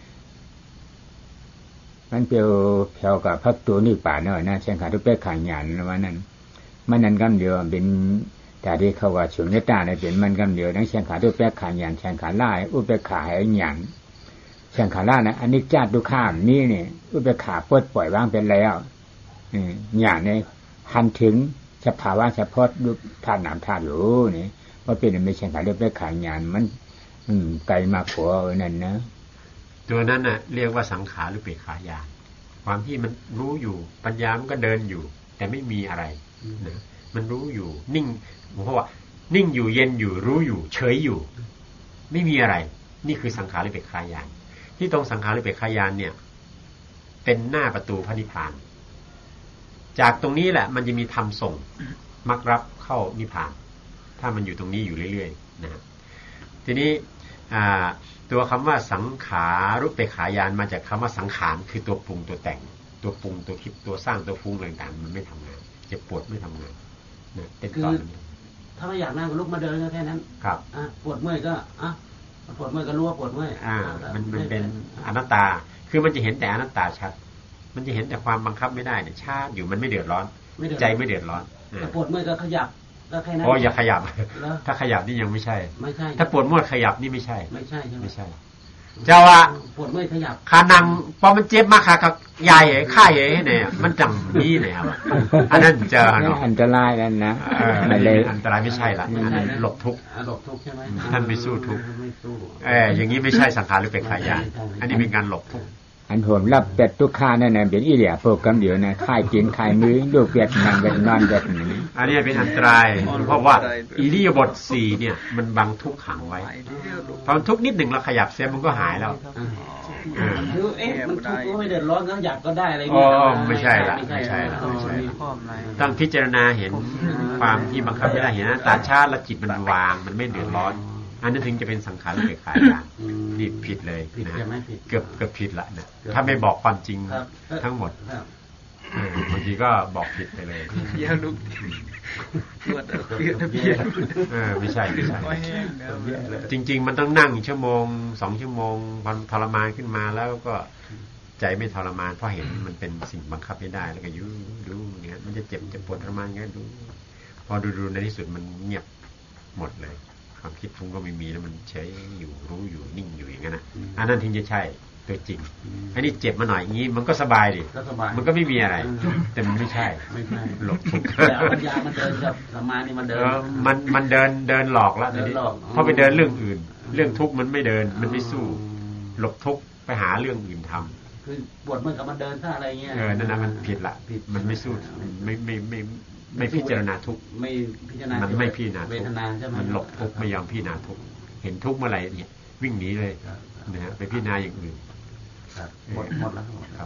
มันเปียวเพียวกับพักตัวนี่ป่าเนาะนะเชียงขาด้วยไปขังยันว่านั้นมันนั่นกำเดียวเป็นแต่ที่เขาว่าฉุนเนตตาเนี่ยเป็นมันกำเดียวทั้งเชียงขาด้วยไปขังยันเชียงขาล่าอุปไปขาให้หยันเชียงขาล่านะอันนี้จาตุข้ามนี่เนี่ยอุปไปขาปลดปล่อยวางเป็นแล้วหยันเนี่ยหันถึงจะภาวะเฉพาะรูปธาตุนามธาตุอยู่นี่ว่าเป็นไม่ใช่ขาเรียกได้ขายงานมันอืมไกลมากกว่านั่นนะตัวนั้นน่ะเรียกว่าสังขารหรือเปรขายานความที่มันรู้อยู่ปัญญามันก็เดินอยู่แต่ไม่มีอะไรนะมันรู้อยู่นิ่งเพราะว่านิ่งอยู่เย็นอยู่รู้อยู่เฉยอยู่ไม่มีอะไรนี่คือสังขารหรือเปรขายานที่ตรงสังขารหรือเปรขายานเนี่ยเป็นหน้าประตูพระนิพพานจากตรงนี้แหละมันจะมีธรรมส่งมักรับเข้านิพพานถ้ามันอยู่ตรงนี้อยู่เรื่อยๆนะทีนี้ตัวคำว่าสังขารุปเปขายานมาจากคำว่าสังขารคือตัวปรุงตัวแต่งตัวปรุงตัวคิดตัวสร้างตัวฟุ้งอะไรต่างๆมันไม่ทำงานเจ็บปวดไม่ทำงานนะเป็นตอนนี้ถ้าไม่อยากนั่งก็ลุกมาเดินก็แค่นั้นครับปวดเมื่อยก็อ่ะปวดเมื่อยก็รู้ว่าปวดเมื่อยอ่ามันมันเป็นอนัตตาคือมันจะเห็นแต่อนัตตาชัดมันจะเห็นแต่ความบังคับไม่ได้เนี่ยชาติอยู่มันไม่เดือดร้อนใจไม่เดือดร้อนแต่ปวดเมื่อยก็ขยับก็แค่นั้นโอ้อย่าขยับถ้าขยับนี่ยังไม่ใช่ไม่ใช่ถ้าปวดเมื่อยขยับนี่ไม่ใช่ไม่ใช่ใช่ไม่ใช่เจ้าว่าปวดเมื่อยขยับขานังพอมันเจ็บมากขากับใหญ่ค่ายเนี่ยมันจังนี้เนี่ยครับอันนั้นเจอเนาะอันตรายนั่นนะมันเลยอันตรายไม่ใช่ละอันนั้นหลบทุกข์หลบทุกข์ใช่ไหมท่านไปสู้ทุกข์เอออย่างนี้ไม่ใช่สังขารหรือเป็นขายานอันนี้เป็นการหลบทุกข์อันผมรับเป็ดตุกข้านั่นน่ะเป็นอีเหลี่ยโปรแกรมเดียวนะค่ายกินค่ายมือลูกเป็ดนั่งเป็ดนอนเป็ดนี่อันนี้เป็นอันตรายเพราะว่าอิริยาบถสี่เนี่ยมันบังทุกขังไว้พอทุกนิดหนึ่งเราขยับเสียมันก็หายแล้วคือเอ๊ะมันทุกข์ก็ไม่เดือดร้อนก็อยากก็ได้อะไรอ๋อไม่ใช่ละไม่ใช่ละไม่ใช่ต้องพิจารณาเห็นความที่บังคับไม่ได้เห็นตาชาติและจิตมันวางมันไม่เดือดร้อนอันนั้นถึงจะเป็นสังขารหรือเปรขายานนี่ผิดเลยนะเกือบเกือบผิดละนะถ้าไม่บอกความจริงทั้งหมดบางทีก็บอกผิดไปเลยเยี่ยลุกตรวจเปลี่ยนทะเบียนเออไม่ใช่ไม่ใช่จริงๆมันต้องนั่งชั่วโมงสองชั่วโมงพันทรมานขึ้นมาแล้วก็ใจไม่ทรมานเพราะเห็นมันเป็นสิ่งบังคับไม่ได้แล้วก็ยูดูเนี่ยมันจะเจ็บจะปวดทรมานงั้นดูพอดูๆในที่สุดมันเงียบหมดเลยความคิดฟุ้งก็ไม่มีแล้วมันใช้อยู่รู้อยู่นิ่งอยู่อย่างนั้นนะอันนั้นถึงจะใช่ตัวจริงอันนี้เจ็บมาหน่อยอย่างนี้มันก็สบายดิมันก็ไม่มีอะไรแต่มันไม่ใช่ไม่ใช่หลบทุกข์แต่ปัญญามันเดินกับสมาธิมันเดินมันมันเดินเดินหลอกแล้วทีนี้พอไปเดินเรื่องอื่นเรื่องทุกข์มันไม่เดินมันไม่สู้หลบทุกข์ไปหาเรื่องอื่นทำคือปวดมันกับมันเดินถ้าอะไรเงี้ยเออนั่นนะมันผิดละมันไม่สู้ไม่ไม่ไม่ไม่พิจารณาทุกข์ไม่พิจารณามันไม่พิจารณาเวทนาใช่ไหมมันหลบทุกข์ไม่ยอมพิจารณาทุกข์เห็นทุกข์เมื่อไหร่เนี่ยวิ่งหนีเลยนะฮะไปพิจารณาอย่างอื่นหมดหมดแล้วครับ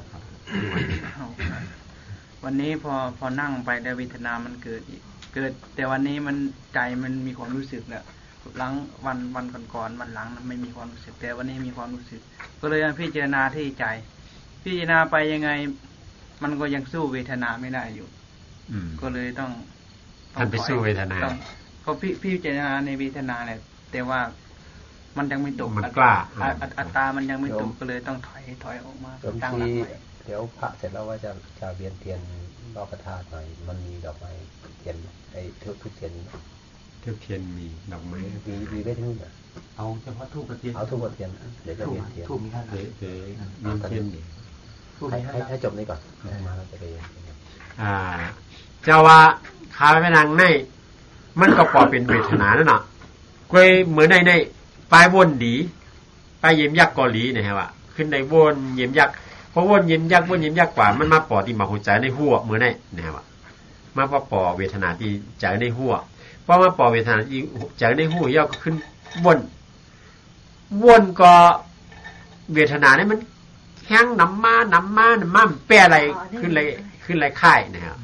วันนี้พอพอนั่งไปแล้วเวทนามันเกิดอีกเกิดแต่วันนี้มันใจมันมีความรู้สึกแล้วหลังวันวันก่อนๆวันหลังไม่มีความรู้สึกแต่วันนี้มีความรู้สึกก็เลยพิจารณาที่ใจพิจารณาไปยังไงมันก็ยังสู้เวทนาไม่ได้อยู่ก็เลยต้องท่านไปสู้เวทนาก็พี่พี่พิจารณาในเวทนาแหละแต่ว่ามันยังไม่ตกมันกล้าอัตอัตรามันยังไม่ตกก็เลยต้องถอยถอยออกมาเดี๋ยวตั้งหลักที่ใหม่เดี๋ยวพระเสร็จแล้วว่าจะจะเวียนเทียนรอบพระธาตุหน่อยมันมีดอกไม้เทียนไอ้ทุกทุกเทียนเทียบเทียนมีดอกไม้มีมีไม่ถึงอ่ะเอาเฉพาะทูบกระเทียมเอาทุกเทียนเดี๋ยวจะเวียนเทียนทูบมีห้าเตะเตะมีเทียนอยู่ให้ให้ให้จบนี้ก่อนมาแล้วจะไปอ่า เจ้าว่าคาไปนางในมันก็ก่อเป็นเวทนานั่นน่ะกวยเหมือนในในปลายวนดีปลายเย็มยักษ์เกาหลีเนี่ยฮะว่าขึ้นในวนเย็มยักษ์เพราะวนเย็มยักษ์วนเย็มยักษ์กว่ามันมาปอที่มาหัวใจในหัวเหมือนในเนี่ยว่ามาพอปอเวทนาที่ใจในหัวเพราะมาปอเวทนาที่ใจในหัวยาวขึ้นวนวนก็เวทนาเนี่ยมันแห้งน้ำมาน้ำมาน้ำมาแปรอะไรขึ้นอะไรขึ้นอะไรค่ายนะครับ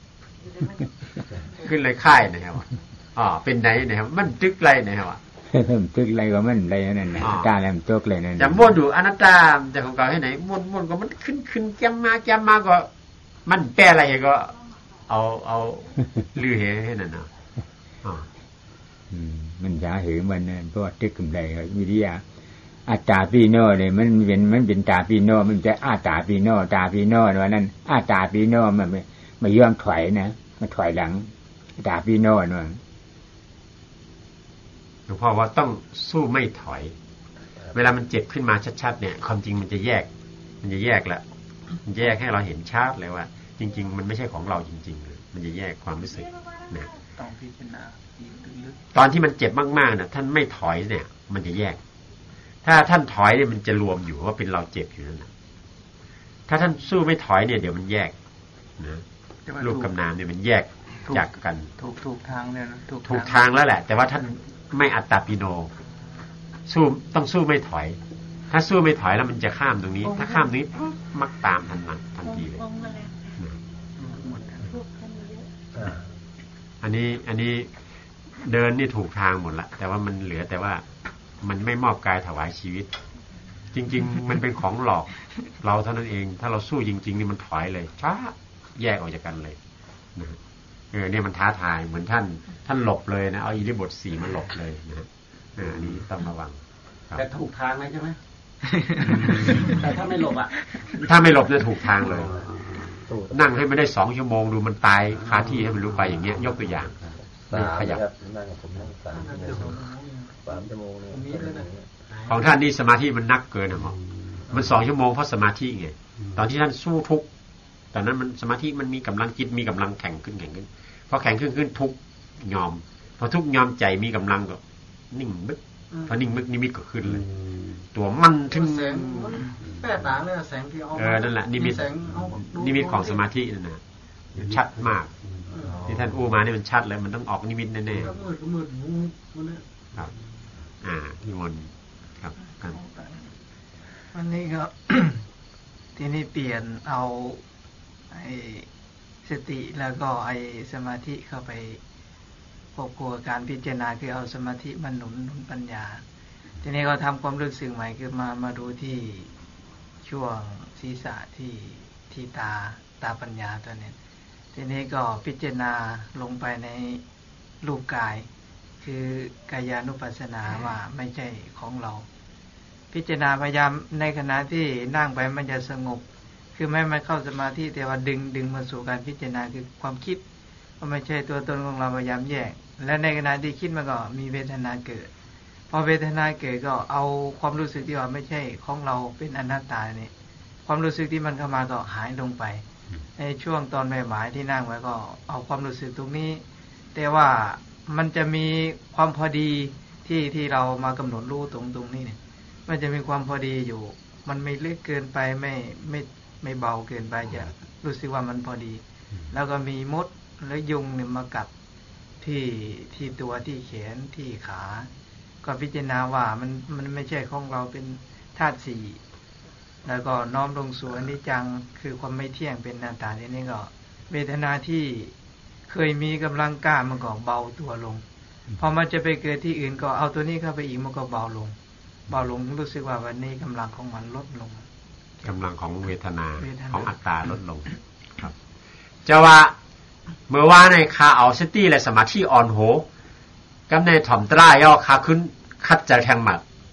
ขึ้นอะไรค่ายนะครับอ๋อเป็นไหนนะครับมันตึกไรนะครับตึกไรก็มันไรนั่นนะตาแหลมตกเลยนั่นจะม้วนดูอนัตตาจะของเก่าให้ไหนม้วนม้วนก็มันขึ้นขึ้นแก้มมาแก้มมาก็มันแปรอะไรก็เอาเอาลือเหให้นั่นนะอ๋อมันจะเหอมันนั่นเพราะตึกกำไรวิทยาอาตาปีโน่เนี่ยมันเป็นมันเป็นตาปีโน่มันจะอาตาปีโน่ตาปีโน่ว่านั้นอาตาปีโน่มันไม่ไม่ยอมถอยนะมาถอยหลังตาปีโน่นั่นหลวงพ่อว่าต้องสู้ไม่ถอยเวลามันเจ็บขึ้นมาชัดๆเนี่ยความจริงมันจะแยกมันจะแยกละมันแยกให้เราเห็นชัดเลยว่าจริงๆมันไม่ใช่ของเราจริงๆเลยมันจะแยกความรู้สึกนะต้องพิจารณาลึกตอนที่มันเจ็บมากๆนะท่านไม่ถอยเนี่ยมันจะแยกถ้าท่านถอยเนี่ยมันจะรวมอยู่ว่าเป็นเราเจ็บอยู่นั่นแหละถ้าท่านสู้ไม่ถอยเนี่ยเดี๋ยวมันแยกนะรูปกับนามเนี่ยมันแยกจากกันถูกถูกทางเลยนะถูกทางแล้วแหละแต่ว่าท่านไม่อัตตาปิโนสู้ต้องสู้ไม่ถอยถ้าสู้ไม่ถอยแล้วมันจะข้ามตรงนี้ถ้าข้ามตรงนี้มักตามทันหลังทันทีเลยอันนี้อันนี้เดินนี่ถูกทางหมดละแต่ว่ามันเหลือแต่ว่ามันไม่มอบกายถวายชีวิตจริงๆมันเป็นของหลอกเราเท่านั้นเองถ้าเราสู้จริงๆนี่มันถอยเลยช้าแยกออกจากกันเลยนะเออเนี่ยมันท้าทายเหมือนท่านท่านหลบเลยนะเอาอิริบทสี่มาหลบเลยนะเอออันนี้ต้องระวังแต่ถูกทางเลยใช่ไหมแต่ถ้าไม่หลบอ่ะถ้าไม่หลบเนี่ยถูกทางเลยนั่งให้ไม่ได้สองชั่วโมงดูมันตายคาที่ให้มันรู้ไปอย่างเงี้ยยกตัวอย่างขยับนั่งกับผมนั่งสามสามชั่วโมงของท่านนี่สมาธิมันนักเกินนะหมอมันสองชั่วโมงเพราะสมาธิไงตอนที่ท่านสู้ทุกตอนนั้นมันสมาธิมันมีกำลังจิตมีกำลังแข็งขึ้นแข็งขึ้นพอแข็งขึ้นขึ้นทุกยอมพอทุกยอมใจมีกำลังก็นิ่งบึกพอนิ่งบึกนิมิตก็ขึ้นเลยตัวมันถึงแสงแป้ตาเลยแสงที่เอาเออนั่นแหละนิมิตนิมิตของสมาธินั่นนะชัดมากที่ท่านอู้มาเนี่ยมันชัดเลยมันต้องออกนิมิตแน่ๆมืดมืดมืดครับอ่านิมนต์ครับกันวันนี้ก็ ทีนี้เปลี่ยนเอาไอ้สติแล้วก็ไอ้สมาธิเข้าไปควบคู่กับการพิจารณาคือเอาสมาธิมาหนุนหนุนปัญญาทีนี้ก็ทำความรู้สึกใหม่คือมามาดูที่ช่วงศีรษะที่ที่ตาตาปัญญาตัวนี้ทีนี้ก็พิจารณาลงไปในรูปกายคือกายานุปัสสนาว่าไม่ใช่ของเราพิจารณาพยายามในขณะที่นั่งไปมันจะสงบคือไม่ไม่เข้าสมาธิแต่ว่าดึงดึงมาสู่การพิจารณาคือความคิดว่าไม่ใช่ตัวตนของเราพยายามแยกและในขณะที่คิดมันก็มีเวทนาเกิดพอเวทนาเกิดก็เอาความรู้สึกที่ว่าไม่ใช่ของเราเป็นอนัตตาเนี่ยความรู้สึกที่มันเข้ามาก็หายลงไปในช่วงตอนบ่ายๆที่นั่งไว้ก็เอาความรู้สึกตรงนี้แต่ว่ามันจะมีความพอดีที่ที่เรามากำหนดรู้ตรงตรงนี้เนี่ยมันจะมีความพอดีอยู่มันไม่ลึกเกินไปไม่ไม่ไม่เบาเกินไปจะรู้สึกว่ามันพอดีแล้วก็มีมดหรือยุงเนี่ยมากัดที่ที่ตัวที่แขนที่ขาก็พิจารณาว่ามันมันไม่ใช่ของเราเป็นธาตุสี่แล้วก็น้อมลงสู่อนิจจังคือความไม่เที่ยงเป็นอนัตตาทีนี้ก็เวทนาที่เคยมีกำลังกล้ามันก็เบาตัวลงพอมันจะไปเกิดที่อื่นก็เอาตัวนี้เข้าไปอีกมันก็เบาลงเบาลงรู้สึกว่าวันนี้กำลังของมันลดลงกำลังของเวทนาของอัตตาลดลงครับจะว่าเมื่อว่าในคาเอาสติและสมาธิอ่อนโหกำในถ่อมตราย่อคาขึ้นคัดจะแทงหมัด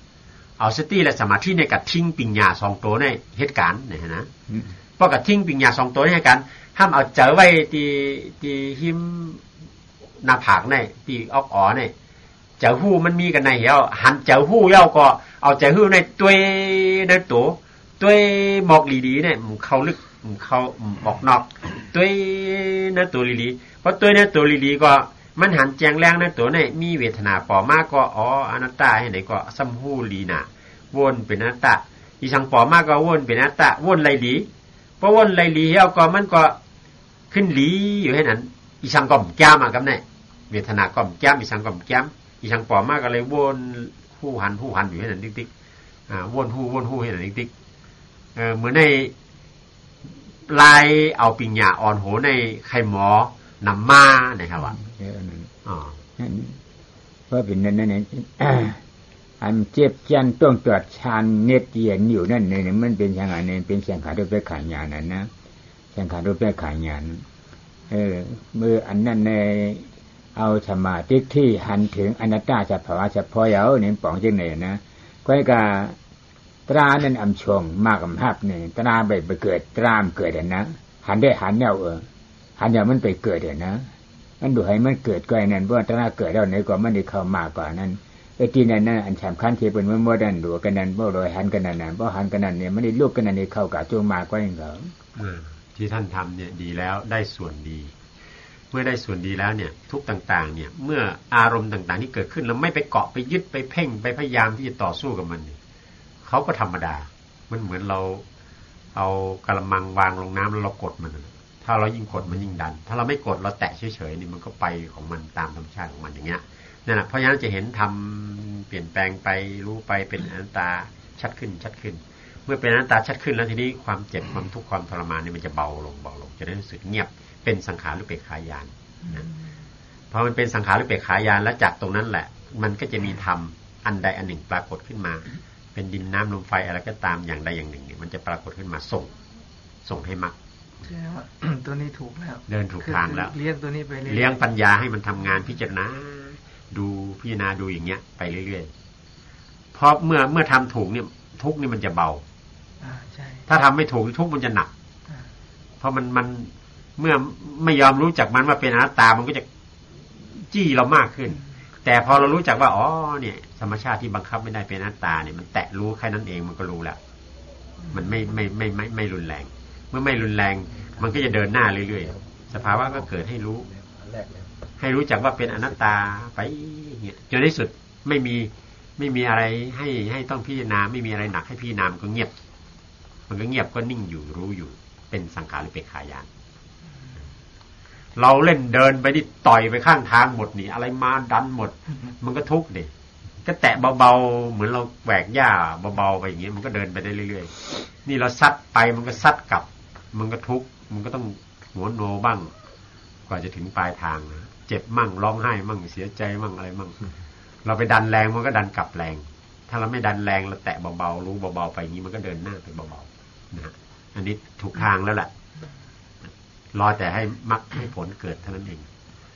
เอาสติและสมาธิในกับทิ้งปิญญาสองตัวในเหตุการณ์เนี่ยนะเพราะกับทิ้งปิญญาสองตัวในเหตุการณ์ห้ามเอาเจอไว้ที่ที่หิมหน้าผากในที่ออกอ๋อในเจ้าหู้มันมีกันในเหี่ยวหันเจ้าหู้เย้าก็เอาเจ้าหู้ในตัวในตัวตัวหมอกลีๆเนี่ยมันเข้าลึกมันเข้าออกนอกตัวในตัวลีๆเพราะตัวในตัวลีๆก็มันหันแจงแรงในตัวในมีเวทนาปอมากก็อ๋ออนัตตาให้ไหนก็ซัมหู้ลีน่ะวนเป็นอนัตตาอีสังปอมากก็วนเป็นอนัตตาวนไหลลีเพราะวนไหลลีเหี่ยวก็มันก็ขึ้นลีอยู่ให้นั้นอีสังก็แก้มากำเนี่ยเวทนาก็แก้มอีสังก็แก้มอีสังปอมากก็เลยวนหู้หันหู้หันอยู่ให้นั้นติ๊กๆอ่าวนหู้วนหู้ให้นั้นติ๊กๆเออเหมือนในลายเอาปิญญาอ่อนโหในไข่หมอนำมานะครับว่าอ๋อเพราะเป็นนั้นนั่นเองอันเจ็บจันต้องตรวจชานเน็ตเย็นอยู่นั่นเนี่ยมันเป็นอย่างไรเนี่ยเป็นสังขารรูปแบบขายานนั่นนะสังขารรูปแบบขายานเออเมื่ออันนั้นในเอาสมาธิที่หันถึงอนัตตาจะภาวะเฉพาะเยาเนี่ยป๋องจังไหนนะก็ให้กาตรานั่นอำชงมากอำหับเนี่ยตราไปไปเกิดตรามเกิดนะหันได้หันแนวเออหันแนวมันไปเกิดนะมันดูให้มันเกิดก่อนนั้นเพราะตราเกิดแล้วเนี่ยก็มันได้เข้ามากกว่านั้นไอ้ที่นั่นนั่นอันสำคัญที่เป็นมันโมดันดูกันนั้นบ่โดยหันกันนั้นน่ะบ่หันกันนั้นเนี่ยมันได้ลูกกันนั้นนี่เข้ากับจงมากกว่าอย่างเขาที่ท่านทำเนี่ยดีแล้วได้ส่วนดีเมื่อได้ส่วนดีแล้วเนี่ยทุกต่างๆเนี่ยเมื่ออารมณ์ต่างๆที่เกิดขึ้นเราไม่ไปเกาะไปยึดไปเพ่งไปพยายามที่จะต่อสู้กับมันเนี่ยเขาก็ธรรมดามันเหมือนเราเอากระมังวางลงน้ำแล้วเรากดมันถ้าเรายิ่งกดมันยิ่งดันถ้าเราไม่กดเราแตะเฉยๆนี่มันก็ไปของมันตามธรรมชาติของมันอย่างเงี้ยนั่นแหละเพราะฉะนั้นจะเห็นทำเปลี่ยนแปลงไปรู้ไปเป็นอนัตตาชัดขึ้นชัดขึ้นเมื่อเป็นอนัตตาชัดขึ้นแล้วทีนี้ความเจ็บความทุกข์ความทรมานนี่มันจะเบาลงเบาลงจะได้รู้สึกเงียบเป็นสังขารหรือเปกขายานนะพอมันเป็นสังขารหรือเปกขายานแล้วจากตรงนั้นแหละมันก็จะมีธรรมอันใดอันหนึ่งปรากฏขึ้นมาเป็นดินน้ำลมไฟอะไรก็ตามอย่างใดอย่างหนึ่งเนี่ยมันจะปรากฏขึ้นมาส่งส่งให้มรรคตัวนี้ถูกแล้วเดินถูกทางแล้วเลี้ยงตัวนี้ไปเลี้ยงปัญญาให้มันทำงานพิจารณาดูพิจารณาดูอย่างเงี้ยไปเรื่อยๆเพราะเมื่อเมื่อทำถูกเนี่ยทุกนี่มันจะเบาถ้าทำไม่ถูกทุกมันจะหนักเพราะมันมันเมื่อไม่ยอมรู้จักมันว่าเป็นอนัตตามันก็จะจี้เรามากขึ้นแต่พอเรารู้จักว่าอ๋อเนี่ยธรรมชาติที่บังคับไม่ได้เป็นอนัตตาเนี่ยมันแตะรู้แค่นั้นเองมันก็รู้แล้วมันไม่ไม่ไม่ไม่ไม่รุนแรงเมื่อไม่รุนแรงมันก็จะเดินหน้าเรื่อยๆสภาวะก็เกิดให้รู้ให้รู้จักว่าเป็นอนัตตาไปเนี่ยจนในสุดไม่มีไม่มีอะไรให้ให้ต้องพิจารณาไม่มีอะไรหนักให้พิจารณามันก็เงียบมันก็เงียบก็นิ่งอยู่รู้อยู่เป็นสังขารหรือเป็นขายานเราเล่นเดินไปนี่ต่อยไปข้างทางหมดนี่อะไรมาดันหมดมันก็ทุกข์ดิก็แตะเบาๆเหมือนเราแหวกหญ้าเบาๆไปอย่างเงี้ยมันก็เดินไปได้เรื่อยๆนี่เราซัดไปมันก็ซัดกลับมันก็ทุกข์มันก็ต้องหัวโนบ้างกว่าจะถึงปลายทางนะเจ็บมั่งร้องไห้มั่งเสียใจมั่งอะไรมั่งเราไปดันแรงมันก็ดันกลับแรงถ้าเราไม่ดันแรงเราแตะเบาๆรู้เบาๆไปอย่างนี้มันก็เดินหน้าไปเบาๆนะอันนี้ถูกทางแล้วแหละรอแต่ให้มรรคให้ผลเกิดเท่านั้นเอง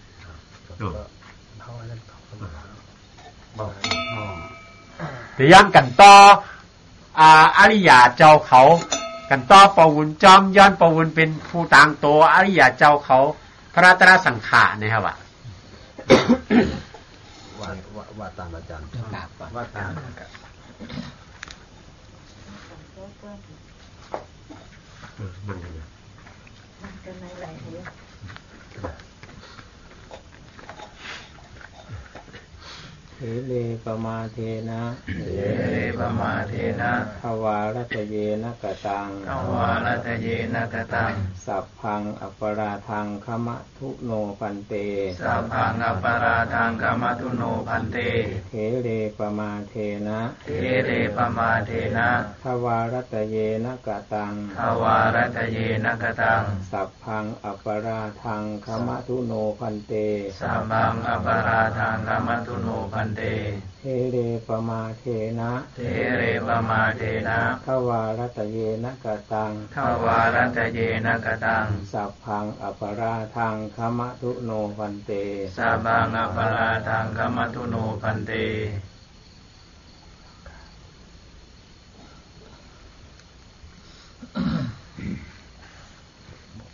แต่ย้ำกันต่ออริยาเจ้าเขากันต่อปวุญจอมย้อนปวุญเป็นผู้ต่างตัวอริยาเจ้าเขาพระตราสังขารนะครับว่าว่าว่าตามอาจารย์ว่าตามมันกันมันกันในหลายเรื่องเทเลปมาเทนะเทเลปมาเทนะภวารัตเยนะกตังภวารัตเยนะกตังสัพพังอัปราทังขมะทุโนพันเตสัพพังอัปราทังขมะทุโนพันเตเทเลปมาเทนะเทเลปมาเทนะภวารัตเยนะกตังภวารัตเยนะกตังสัพพังอัปราทังขมะทุโนพันเตสัพพังอัปราทังขมะทุโนพันเตเทเรปมาเทนะเทเรปมาเทนะขวารัตเยนะกตังขวารัตเยนะกตังสัพพังอัปราทังขมะทุโนพันเตสัพพังอัปราทังขมะทุโนพันเต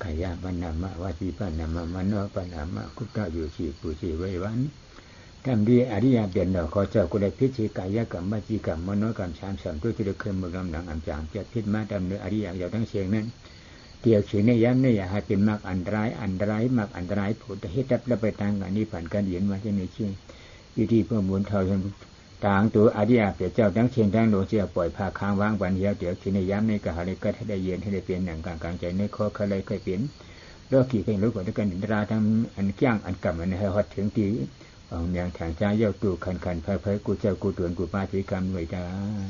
กายปนามะวาจีปนามะมโนปนามะกุตตะอยู่ชีปุชีไว้วันทำดีอริยเปลี่ยนดอกขอเจ้ากุลพิจิกายกรรมวจีกรรมมโนกรรมสามสามตัวที่เราเคยมือกำลังอันจางเจ็ดพิษมาดำเนินอริยอย่างทั้งเชียงนั้นเกี่ยวขีในย้ำในอย่าให้เป็นมากอันตรายอันตรายมากอันตรายผุดเหตุดับและไปทางกันนี้ผ่านการเย็นมาที่ในเชียงอยู่ที่เพื่อบุญเท่าทันต่างตัวอริยเปลี่ยนเจ้าทั้งเชียงทั้งโลเจียปล่อยพาค้างวางบันเหี่ยวเดี๋ยวขีในย้ำในกะหาเลยก็ให้ได้เย็นให้ได้เปลี่ยนหนังกลางกลางใจในข้อเคยเคยเปลี่ยนโลกีเป็นรู้กว่าด้วยกันอินทราทั้งอันก้างอันกรรมอันให้ฮอดถึงที่องอย่างทางใจเย้าตู่ขันขันเพอเพอกูเจ้ากูตวนกูปาธิกรรมไว้ได้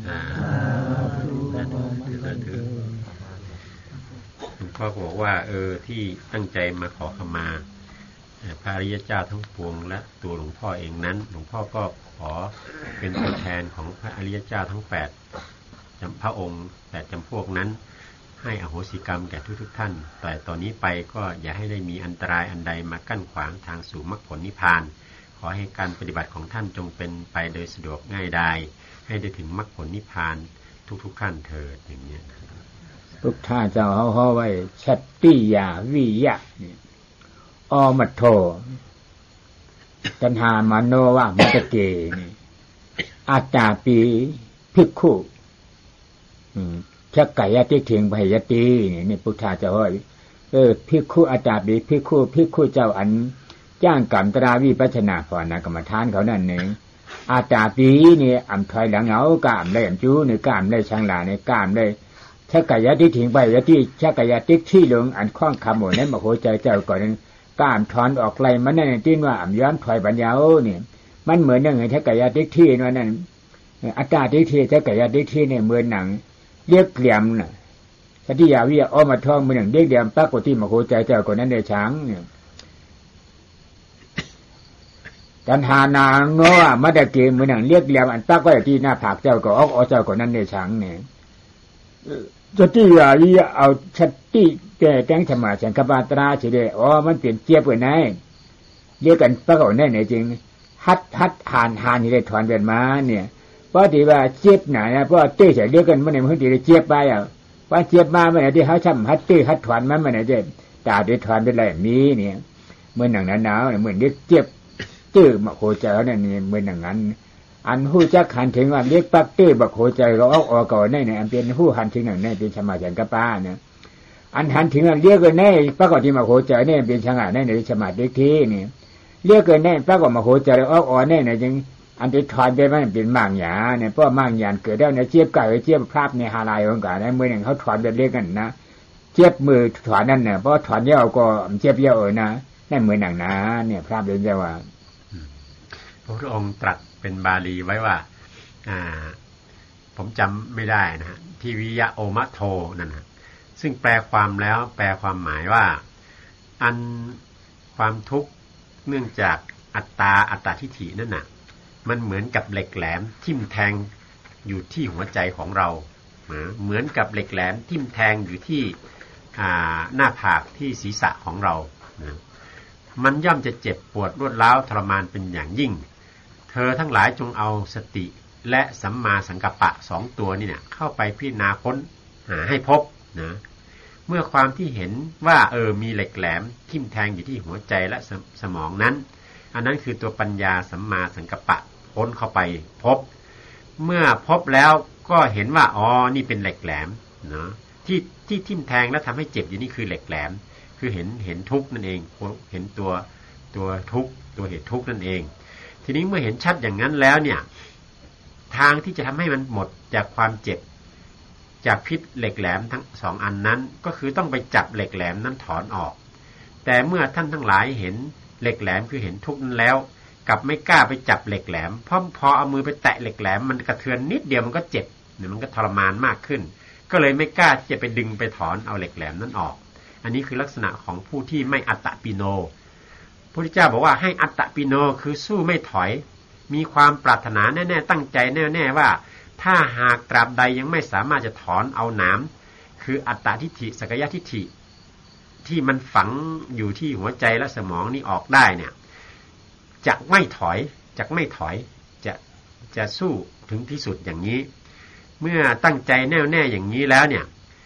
หลวงพ่อบอกว่าเออที่ตั้งใจมาขอขมาพระอริยเจ้าทั้งปวงและตัวหลวงพ่อเองนั้นหลวงพ่อก็ขอเป็นตัวแทนของพระอริยเจ้าทั้งแปดจำพระองค์แปดจำพวกนั้นให้อโหสิกรรมแก่ทุกๆท่านแต่ตอนนี้ไปก็อย่าให้ได้มีอันตรายอันใดมากั้นขวางทางสู่มรรคผลนิพพานขอให้การปฏิบัติของท่านจงเป็นไปโดยสะดวกง่ายดายให้ได้ถึงมรรคผลนิพพานทุกๆท่านเถิดอย่างนี้ทุกท่านเจ้าเขาเขาไว้ชัตติยาวิยะเนี่ยอมัตโธตัณหามโนวะมัตเกนี่อาตาปีภิกขุชักไก่ยติเถียงไผยตินี่นี่พุทธาเจ้าว่าเออภิกขุอาตาปีภิกขุภิกขุเจ้าอันจ้างกรรมตราวิปัสสนาภาวนากรรมฐานเขานั่นเองอาตาปีนี่อ่ำถอยหลังเอากามได้อ่ำจูนี่กามได้ช่างหลานี่กามได้ชักไก่ยติเถียงไผยติชักไก่ยติที่ลงอันข้องคำหมดนั้นมาโหใจเจ้าก่อนนั้นกามถอนออกไกลมันนั่นที่ว่าอ่ำย้อนถอยปัญญาโอ้นี่มันเหมือนนั่งไงชักไก่ยติที่นั่นอัตตาติที่ชักไก่ยติที่เนี่ยเหมือนหนังเรียกเหลี่ยมน่ะสัตยาวิยะอมาทองเหมือนหนังเรียกเหลี่ยมปรากฏที่มาโหใจเจ้าก่อนนั้นได้ช้างเนี่ยตัณหานาโง่มาได้เกมเหมือนหนังเรียกเหลี่ยมอันปักไว้ที่หน้าผากเจ้าก็ออกอเจ้าก่อนนั้นได้ช้างเนี่ยสัตยาวิยะเอาชัตติแก่แจ้งธรรมะสังคปาตราเฉยๆอ๋อมันเปลี่ยนเจี๊ยบไปไหนเรียกกันปรากฏแน่ไหนจริงฮัดฮัดหานหานที่ได้ถอนเป็นมาเนี่ยเพราะที่ว่าเจี๊ยบหนานะเพราะเต้เฉยเรียกกันเมื่อไหร่เมื่อที่ได้เจี๊ยบไปอ่ะว่าเจี๊ยบมาเมื่อไหร่ที่เขาช่ำฮัดเต้ฮัดถอนมาเมื่อไหร่เจ็บตาได้ถอนเป็นไรมีเนี่ยเมื่อหนังหนาวเนี่ยเหมือนเรียกเจี๊ยบตื้อมาโคใจเขาเนี่ยเหมือนอย่างนั้นอันหู้จักหันถึงว่าเรียกปักตื้อบักโคใจเราเอาออกก่อนได้เนี่ยอันเป็นหู้หันถึงอย่างนี้เป็นสมาจันกป้าเนี่ยอันหันถึงอันเรียกกันแน่ปรากฏที่มาโคใจเนี่ยเป็นช่างอ่ะแน่ในสมาธิที่เนี่ยเรียกกันแน่ปรากฏมาโคใจเราเอาออกแน่เนี่ยจึงอันที่ถอนไปมันเป็นมั่งหยาเนี่ยเพราะมั่งหยาเกิดได้เนี่ยเจี๊ยบไก่เจี๊ยบภาพในฮาลายของกันในมือหนึ่งเขาถอนแบบเรียกกันนะเจี๊ยบมือถอนนั่นเนี่ยเพราะถอนเยี่ยวก็เจี๊ยบเยี่ยวเออนะนั่นมือหนังนะเนี่ยภาพเรียนจะว่าพระพุทธองค์ตรัสเป็นบาลีไว้ว่าอ่าผมจำไม่ได้นะฮะที่วิยะโอมะโทนั่นนะซึ่งแปลความแล้วแปลความหมายว่าอันความทุกข์เนื่องจากอัตตาอัตตาทิฏฐินั่นน่ะมันเหมือนกับเหล็กแหลมทิ่มแทงอยู่ที่หัวใจของเราเหมือนกับเหล็กแหลมทิ่มแทงอยู่ที่หน้าผากที่ศีรษะของเรานะมันย่อมจะเจ็บปวดรวดร้าวทรมานเป็นอย่างยิ่งเธอทั้งหลายจงเอาสติและสัมมาสังกัปปะสองตัวนี่เนี่ยเข้าไปพิจารณาค้นหาให้พบนะเมื่อความที่เห็นว่าเออมีเหล็กแหลมทิ่มแทงอยู่ที่หัวใจและส, สมองนั้นอันนั้นคือตัวปัญญาสัมมาสังกัปปะค้นเข้าไปพบเมื่อพบแล้วก็เห็นว่าอ๋อนี่เป็นเหล็กแหลมเนาะที่ที่ทิ่มแทงและทำให้เจ็บอยู่นี่คือเหล็กแหลมคือเห็นเห็นทุกข์นั่นเองเห็นตัวตัวทุกข์ตัวเหตุทุกข์นั่นเองทีนี้เมื่อเห็นชัดอย่างนั้นแล้วเนี่ยทางที่จะทำให้มันหมดจากความเจ็บจากพิษเหล็กแหลมทั้งสองอันนั้นก็คือต้องไปจับเหล็กแหลมนั้นถอนออกแต่เมื่อท่านทั้งหลายเห็นเหล็กแหลมคือเห็นทุกข์นั้นแล้วกลับไม่กล้าไปจับเหล็กแหลมเพราะพอเอามือไปแตะเหล็กแหลมมันกระเทือนนิดเดียวมันก็เจ็บเนี่ยมันก็ทรมานมากขึ้นก็เลยไม่กล้าที่จะไปดึงไปถอนเอาเหล็กแหลมนั้นออกอันนี้คือลักษณะของผู้ที่ไม่อัตตปิโนพระพุทธเจ้าบอกว่าให้อัตตปิโนคือสู้ไม่ถอยมีความปรารถนาแน่ๆตั้งใจแน่ๆว่าถ้าหากตราบใดยังไม่สามารถจะถอนเอาหนามคืออัตตทิฏฐิสักกายทิฏฐิที่มันฝังอยู่ที่หัวใจและสมองนี่ออกได้เนี่ยจะไม่ถอยจะไม่ถอยจะจะสู้ถึงที่สุดอย่างนี้เมื่อตั้งใจแน่วแน่อย่างนี้แล้วเนี่ยพ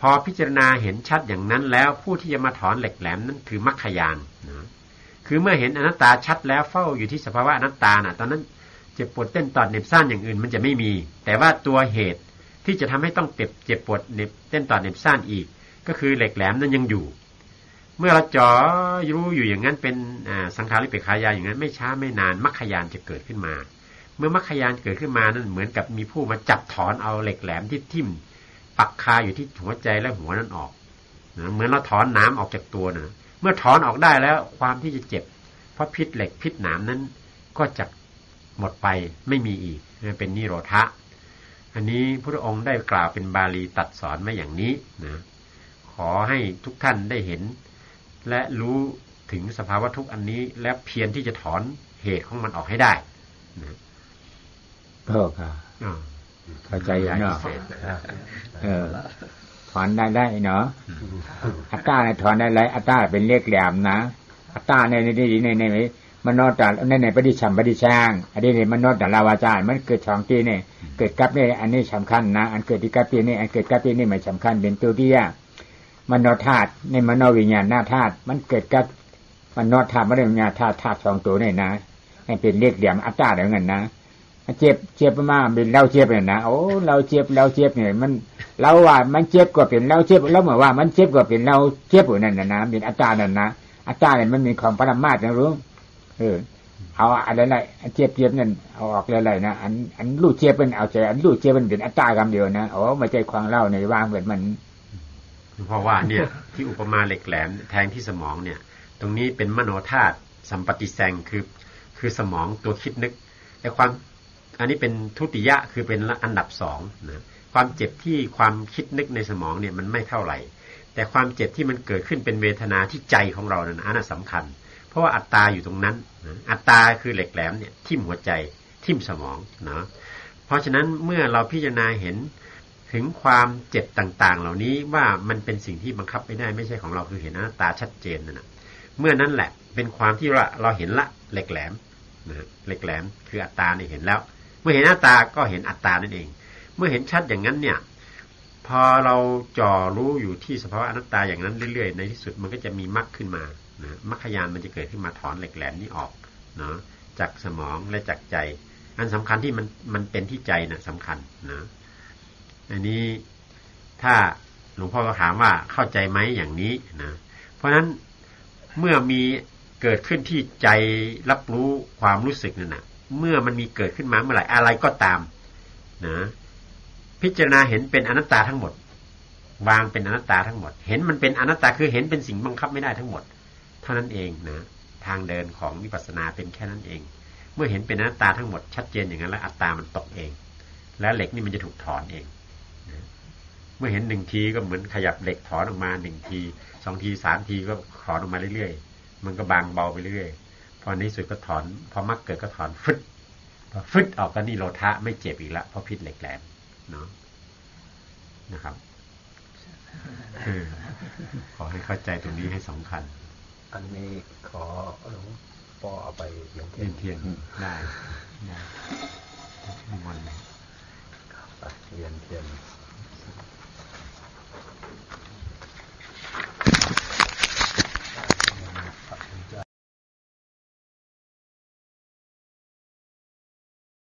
พอพิจารณาเห็นชัดอย่างนั้นแล้วผู้ที่จะมาถอนเหล็กแหลมนั้นคือมรรคญาณนะคือเมื่อเห็นอนัตตาชัดแล้วเฝ้าอยู่ที่สภาวะอนัตตาน่ะตอนนั้นเจ็บปวดเต้นตอดเหน็บซ่านอย่างอื่นมันจะไม่มีแต่ว่าตัวเหตุที่จะทำให้ต้องเจ็บเจ็บปวดเหน็บเต้นตอดเหน็บซ่านอีกก็คือเหล็กแหลมนั้นยังอยู่เมื่อเราจ่อรู้อยู่อย่างนั้นเป็นสังขารวิเปกขายานอย่างนั้นไม่ช้าไม่นานมรรคญาณจะเกิดขึ้นมาเมื่อมรรคญาณเกิดขึ้นมานั้นเหมือนกับมีผู้มาจับถอนเอาเหล็กแหลมที่ทิ่มปักคาอยู่ที่หัวใจและหัวนั้นออกนะเหมือนเราถอนน้ำออกจากตัวนะเมื่อถอนออกได้แล้วความที่จะเจ็บเพราะพิษเหล็กพิษหนามนั้นก็จะหมดไปไม่มีอีกเป็นนิโรธะอันนี้พระองค์ได้กล่าวเป็นบาลีตัดสอนมาอย่างนี้นะขอให้ทุกท่านได้เห็นและรู้ถึงสภาวะทุกข์อันนี้และเพียรที่จะถอนเหตุของมันออกให้ได้นะพ่อค่ะเข้าใจอย่างเนาะเออถอนได้ได้เนาะอัตตาเนี่ยถอนได้ไรอัตตาเป็นเลขแหลมนะอัตตาในในในในในมโนตในในปฏิชัมปฏิช่างอันนี้ในมโนตลาวาจามันเกิดสองทีเนี่ยเกิดกับนี่อันนี้สำคัญนะอันเกิดที่กับปีนี่อันเกิดกับปีนี่ไม่สำคัญเป็นตัวที่ยากมโนธาตุในมโนวิญญาณหน้าธาตุมันเกิดกับมโนธาตุมโนวิญญาณธาตุธาตุสองตัวนี่นะให้เป็นเลขแหลมอัตตาอย่างนั้นนะเจ็บเจ็บมาเป็นเราเจ็บเนี่ยนะโอ้เราเจ็บเราเจ็บเนี่ยมันเราว่ามันเจ็บกว่าเป็นเราเจ็บแล้วเหมือนว่ามันเจ็บกว่าเป็นเราเจ็บอยู่นั่นนะนะเป็นอัตตานั่นนะอัตตาเนี่ยมันมีของปรมาสนะรู้เออเอาอะไรไรเจ็บเจ็บนั่นเอาออกอะไรๆนะอันอันรู้เจ็บเป็นเอาใจอันรู้เจ็บมันเป็นอัตตากรรมเดียวนะโอ้ไม่ใช่ความเล่าในวางเหมือนมันเพราะว่าเนี่ยที่อุปมาเหล็กแหลมแทงที่สมองเนี่ยตรงนี้เป็นมโนธาตุสัมปติแสงคือคือสมองตัวคิดนึกแต่ความอันนี้เป็นทุติยะคือเป็นอันดับสองนะความเจ็บที่ความคิดนึกในสมองเนี่ยมันไม่เท่าไหร่แต่ความเจ็บที่มันเกิดขึ้นเป็นเวทนาที่ใจของเรานั้นอันนั้นสำคัญเพราะว่าอัตตาอยู่ตรงนั้นนะอัตตาคือเหล็กแหลมเนี่ยทิ่มหัวใจทิ่มสมองนะเพราะฉะนั้นเมื่อเราพิจารณาเห็นถึงความเจ็บต่างๆเหล่านี้ว่ามันเป็นสิ่งที่บังคับไม่ได้ไม่ใช่ของเราคือเห็นอนัตตาชัดเจนนะนะเมื่อนั้นแหละเป็นความที่เราเราเห็นละเหล็กแหลมนะเหล็กแหลมคืออัตตาเนี่ยเห็นแล้วเมื่อเห็นอัตตาก็เห็นอัตตานั่นเองเมื่อเห็นชัดอย่างนั้นเนี่ยพอเราจ่อรู้อยู่ที่สภาวะอนัตตาอย่างนั้นเรื่อยๆในที่สุดมันก็จะมีมรรคขึ้นมานะมรรคญาณมันจะเกิดขึ้นมาถอนเหล็กแหลมนี้ออกเนาะจากสมองและจากใจอันสำคัญที่มันมันเป็นที่ใจนะสำคัญนะอันนี้ถ้าหลวงพ่อก็ถามว่าเข้าใจไหมอย่างนี้นะเพราะฉะนั้นเมื่อมีเกิดขึ้นที่ใจรับรู้ความรู้สึกนั่นนะเมื่อมันมีเกิดขึ้นมาเมื่อไหร่อะไรก็ตามนะพิจารณาเห็นเป็นอนัตตาทั้งหมดวางเป็นอนัตตาทั้งหมดเห็นมันเป็นอนัตตาคือเห็นเป็นสิ่งบังคับไม่ได้ทั้งหมดเท่านั้นเองนะทางเดินของวิปัสสนาเป็นแค่นั้นเองเมื่อเห็นเป็นอนัตตาทั้งหมดชัดเจนอย่างนั้นแล้วอัตตามันตกเองแล้วเหล็กนี่มันจะถูกถอนเองนะเมื่อเห็นหนึ่งทีก็เหมือนขยับเหล็กถอนออกมาหนึ่งทีสองทีสามทีก็ถอนออกมาเรื่อยๆมันก็บางเบาไปเรื่อยพอในที่สุดก็ถอนพอมรรคเกิดก็ถอนฟึดพอฟึดออกก็นิโรธะไม่เจ็บอีกละเพราะพิษเหล็กแหลมเนาะนะครับขอให้เข้าใจตรงนี้ให้สำคัญอันนี้ขอหลวงพ่อเอาไปเทียนเทียนได้ได้วันเทียนเทียน